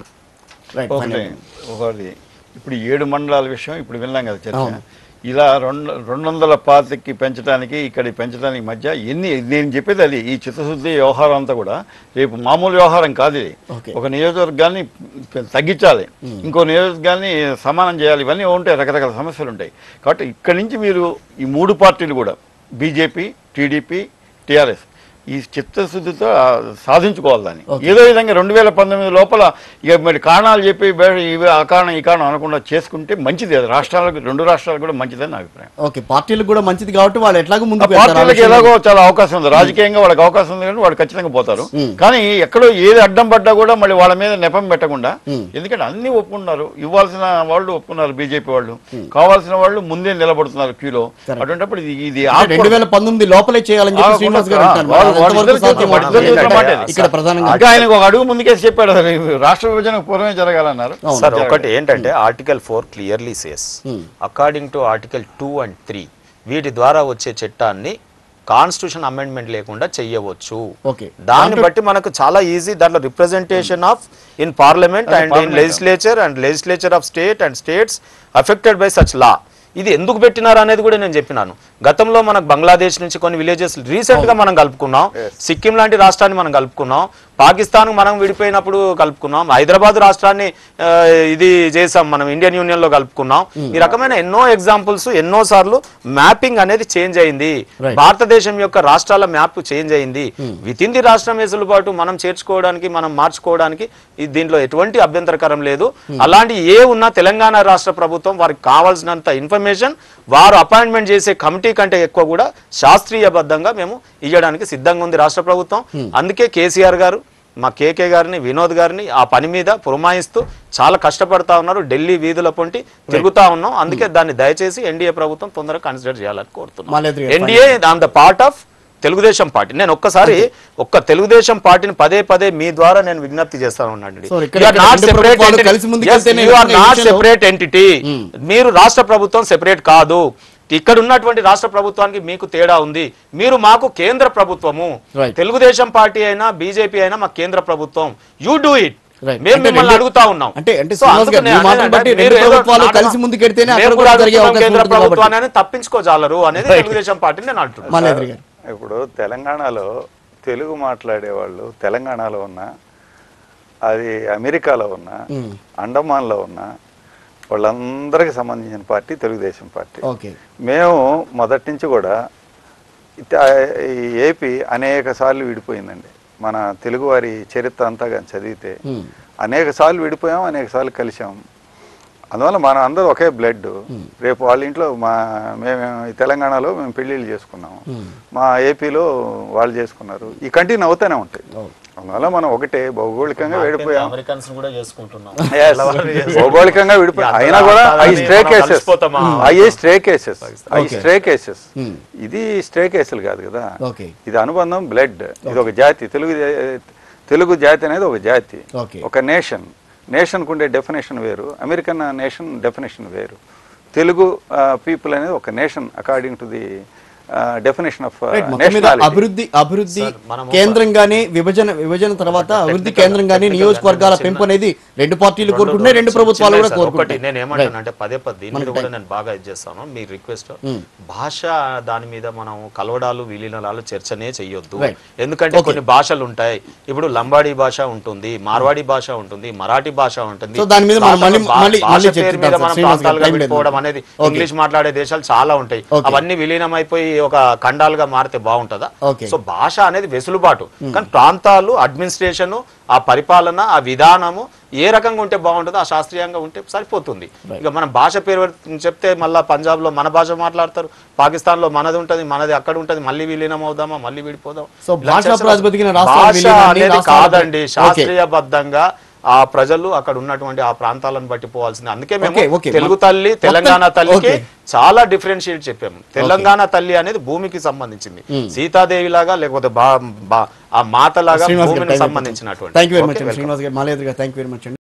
ఒకటి ఇప్పుడు ఏడు మండలాల విషయం ఇప్పుడు విన్నాం కదా చర్చ. ఇలా రెండు రెండు వందల పాతికి పెంచడానికి ఇక్కడ పెంచడానికి మధ్య ఎన్ని, నేను చెప్పేది అది ఈ చిత్తశుద్ధి వ్యవహారం అంతా కూడా రేపు మామూలు వ్యవహారం కాదు. ఇది ఒక నియోజకవర్గాన్ని తగ్గించాలి, ఇంకో నియోజకవర్గాన్ని సమానం చేయాలి, ఇవన్నీ ఉంటాయి, రకరకాల సమస్యలు ఉంటాయి. కాబట్టి ఇక్కడి నుంచి మీరు ఈ మూడు పార్టీలు కూడా బీజేపీ, టీడీపీ, టీఆర్ఎస్ ఈ చిత్తశుద్ధితో సాధించుకోవాలి దాన్ని. ఏదో విధంగా రెండు వేల పంతొమ్మిది లోపల ఇక మరి కారణాలు చెప్పి ఇవి ఆ కారణం ఈ కారణం అనకుండా చేసుకుంటే మంచిది. అది రాష్ట్రాలకు, రెండు రాష్ట్రాలకు కూడా మంచిదని నా అభిప్రాయం. ఓకే, పార్టీలకు కూడా మంచిది కాబట్టి వాళ్ళు ఎట్లాగో ముందు పార్టీలకు ఎలాగో చాలా అవకాశం ఉంది, రాజకీయంగా వాళ్ళకి అవకాశం ఉంది కానీ వాళ్ళు ఖచ్చితంగా పోతారు. కానీ ఎక్కడో ఏది అడ్డం పడ్డా కూడా మళ్ళీ వాళ్ళ మీద నెపం పెట్టకుండా, ఎందుకంటే అన్ని ఒప్పుకున్నారు, ఇవ్వాల్సిన వాళ్ళు ఒప్పుకున్నారు, బీజేపీ వాళ్ళు కావాల్సిన వాళ్ళు ముందే నిలబడుతున్నారు క్యూలో. అటువంటిప్పుడు ఇది ఇది రెండు వేల పంతొమ్మిది లోపలే చేయాలని చెప్పి శ్రీనివాస్ గారు అంటారు. ఆయనకు ఒక అడుగు ముందుకేసి చెప్పాడు, రాష్ట్ర విభజన పూర్వమే జరగాలన్నారు. సార్ ఒకటి ఏంటంటే article four clearly says according to article two and three వీటి ద్వారా వచ్చే చట్టాన్ని కాన్స్టిట్యూషన్ అమెండ్మెంట్ లేకుండా చెయ్యవచ్చు. దాన్ని బట్టి మనకు చాలా ఈజీ, దాంట్లో representation of in parliament and in legislature and legislature of state and states affected by such law. ఇది ఎందుకు పెట్టినారు అనేది కూడా నేను చెప్పినాను. గతంలో మనకు బంగ్లాదేశ్ నుంచి కొన్ని విలేజెస్ రీసెంట్ గా మనం కలుపుకున్నాం, సిక్కిం లాంటి రాష్ట్రాన్ని మనం కలుపుకున్నాం, పాకిస్తాన్ మనం విడిపోయినప్పుడు కలుపుకున్నాం, హైదరాబాద్ రాష్ట్రాన్ని ఇది చేసాం మనం ఇండియన్ యూనియన్ లో కలుపుకున్నాం. ఈ రకమైన ఎన్నో ఎగ్జాంపుల్స్, ఎన్నో సార్లు మ్యాపింగ్ అనేది చేంజ్ అయింది. భారతదేశం యొక్క రాష్ట్రాల మ్యాప్ చేంజ్ అయింది. విత్ ఇన్ ది రాష్ట్రం వెసులుబాటు మనం చేర్చుకోవడానికి, మనం మార్చుకోవడానికి దీంట్లో ఎటువంటి అభ్యంతరకరం లేదు. అలాంటి ఏ ఉన్నా తెలంగాణ రాష్ట్ర ప్రభుత్వం వారికి కావాల్సినంత ఇన్ఫర్మేషన్ వారు అపాయింట్మెంట్ చేసే కమిటీ కంటే ఎక్కువ కూడా శాస్త్రీయబద్ధంగా మేము ఇవ్వడానికి సిద్ధంగా ఉంది రాష్ట్ర ప్రభుత్వం. అందుకే కేసీఆర్ గారు, మా కేకే గారిని, వినోద్ గారిని ఆ పని మీద పురమాయిస్తూ చాలా కష్టపడతా ఉన్నారు. ఢిల్లీ వీధుల పొంటి తిరుగుతా ఉన్నాం. అందుకే దాన్ని దయచేసి ఎన్డీఏ ప్రభుత్వం తొందరగా కన్సిడర్ చేయాలని కోరుతున్నాం. NDA on the part of Telugu Desam party. నేను ఒక్కసారి ఒక్క తెలుగుదేశం పార్టీని పదే పదే మీ ద్వారా నేను విజ్ఞప్తి చేస్తాను ఉన్నానండి. సెపరేట్ ఎంటిటీ, మీరు రాష్ట్ర ప్రభుత్వం సెపరేట్ కాదు. ఇక్కడ ఉన్నటువంటి రాష్ట్ర ప్రభుత్వానికి మీకు తేడా ఉంది. మీరు మాకు కేంద్ర ప్రభుత్వము, తెలుగుదేశం పార్టీ అయినా బీజేపీ అయినా మా కేంద్ర ప్రభుత్వం. You do it. మేము మిమ్మల్ని అడుగుతా ఉన్నాం. కేంద్ర ప్రభుత్వాన్ని తప్పించుకోజాలరు అనేది తెలుగుదేశం పార్టీ నేను అంటున్నాను. ఇప్పుడు తెలంగాణలో తెలుగు మాట్లాడేవాళ్ళు తెలంగాణలో ఉన్న, అది అమెరికాలో ఉన్న, అండమాన్లో ఉన్న వాళ్ళందరికి సంబంధించిన పార్టీ తెలుగుదేశం పార్టీ. మేము మొదటి నుంచి కూడా ఈ ఏపీ అనేక సార్లు విడిపోయిందండి. మన తెలుగువారి చరిత్ర అంతా కానీ చదివితే అనేక సార్లు విడిపోయాం, అనేక సార్లు కలిసాం. అందువల్ల మనం అందరూ ఒకే బ్లడ్. రేపు వాళ్ళ ఇంట్లో మా మేము ఈ తెలంగాణలో మేము పెళ్ళిళ్ళు చేసుకున్నాము, మా ఏపీలో వాళ్ళు చేసుకున్నారు, ఈ కంటిన్యూ అవుతూనే ఉంటాయి. అందువల్ల మనం ఒకటే భౌగోళికంగా విడిపోయాం, భౌగోళికంగా విడిపోయాం. అయినా కూడా I stray cases I stray cases I stray cases ఇది స్ట్రే కేసులు కాదు కదా, ఇది అనుబంధం బ్లడ్. ఇది ఒక జాతి, తెలుగు తెలుగు జాతి అనేది ఒక జాతి, ఒక నేషన్. నేషన్కు ఉండే డెఫినేషన్ వేరు, అమెరికన్ నేషన్ డెఫినేషన్ వేరు. తెలుగు పీపుల్ అనేది ఒక nation according to the definition of అభివృద్ధి అభివృద్ధి కేంద్రంగానే విభజన విభజన తర్వాత అభివృద్ధి కేంద్రంగానే నియోజకవర్గాల పెంపు అనేది రెండు పార్టీలు కోరుకుంటున్నాయి, రెండు ప్రభుత్వాలు కూడా కోరుకుంటాయి. నేను ఏమంటానంటే పదే పదే దీని మీద కూడా నేను బాగా ఇది చేస్తాను. మీ రిక్వెస్ట్ భాష దాని మీద మనం కలవడాలు విలీనాలు చర్చనే చెయ్యొద్దు. ఎందుకంటే కొన్ని భాషలు ఉంటాయి, ఇప్పుడు లంబాడీ భాష ఉంటుంది, మార్వాడి భాష ఉంటుంది, మరాఠీ భాష ఉంటుంది. విడిపోవడం అనేది ఇంగ్లీష్ మాట్లాడే దేశాలు చాలా ఉంటాయి, అవన్నీ విలీనం అయిపోయి ఒక ఖండాలుగా మారితే బాగుంటుందా? సో భాష అనేది వెసులుబాటు, కానీ ప్రాంతాలు, అడ్మినిస్ట్రేషన్, ఆ పరిపాలన, ఆ విధానము ఏ రకంగా ఉంటే బాగుంటుందో ఆ శాస్త్రీయంగా ఉంటే సరిపోతుంది. ఇక మనం భాష పేరు చెప్తే మళ్ళీ పంజాబ్ లో మన భాష మాట్లాడతారు, పాకిస్తాన్ లో మనది ఉంటుంది, మనది అక్కడ ఉంటుంది, మళ్ళీ విలీనం అవుదామా, మళ్ళీ విడిపోదాం. భాష అనేది కాదండి, శాస్త్రీయబద్ధంగా ఆ ప్రజలు అక్కడ ఉన్నటువంటి ఆ ప్రాంతాలను బట్టి పోవాల్సింది. అందుకే మేము తెలుగు తల్లి, తెలంగాణ తల్లికి చాలా డిఫరెన్షియేట్ చెప్పాము. తెలంగాణ తల్లి అనేది భూమికి సంబంధించింది, సీతాదేవి లాగా లేకపోతే ఆ మాత లాగా భూమికి సంబంధించినటువంటి.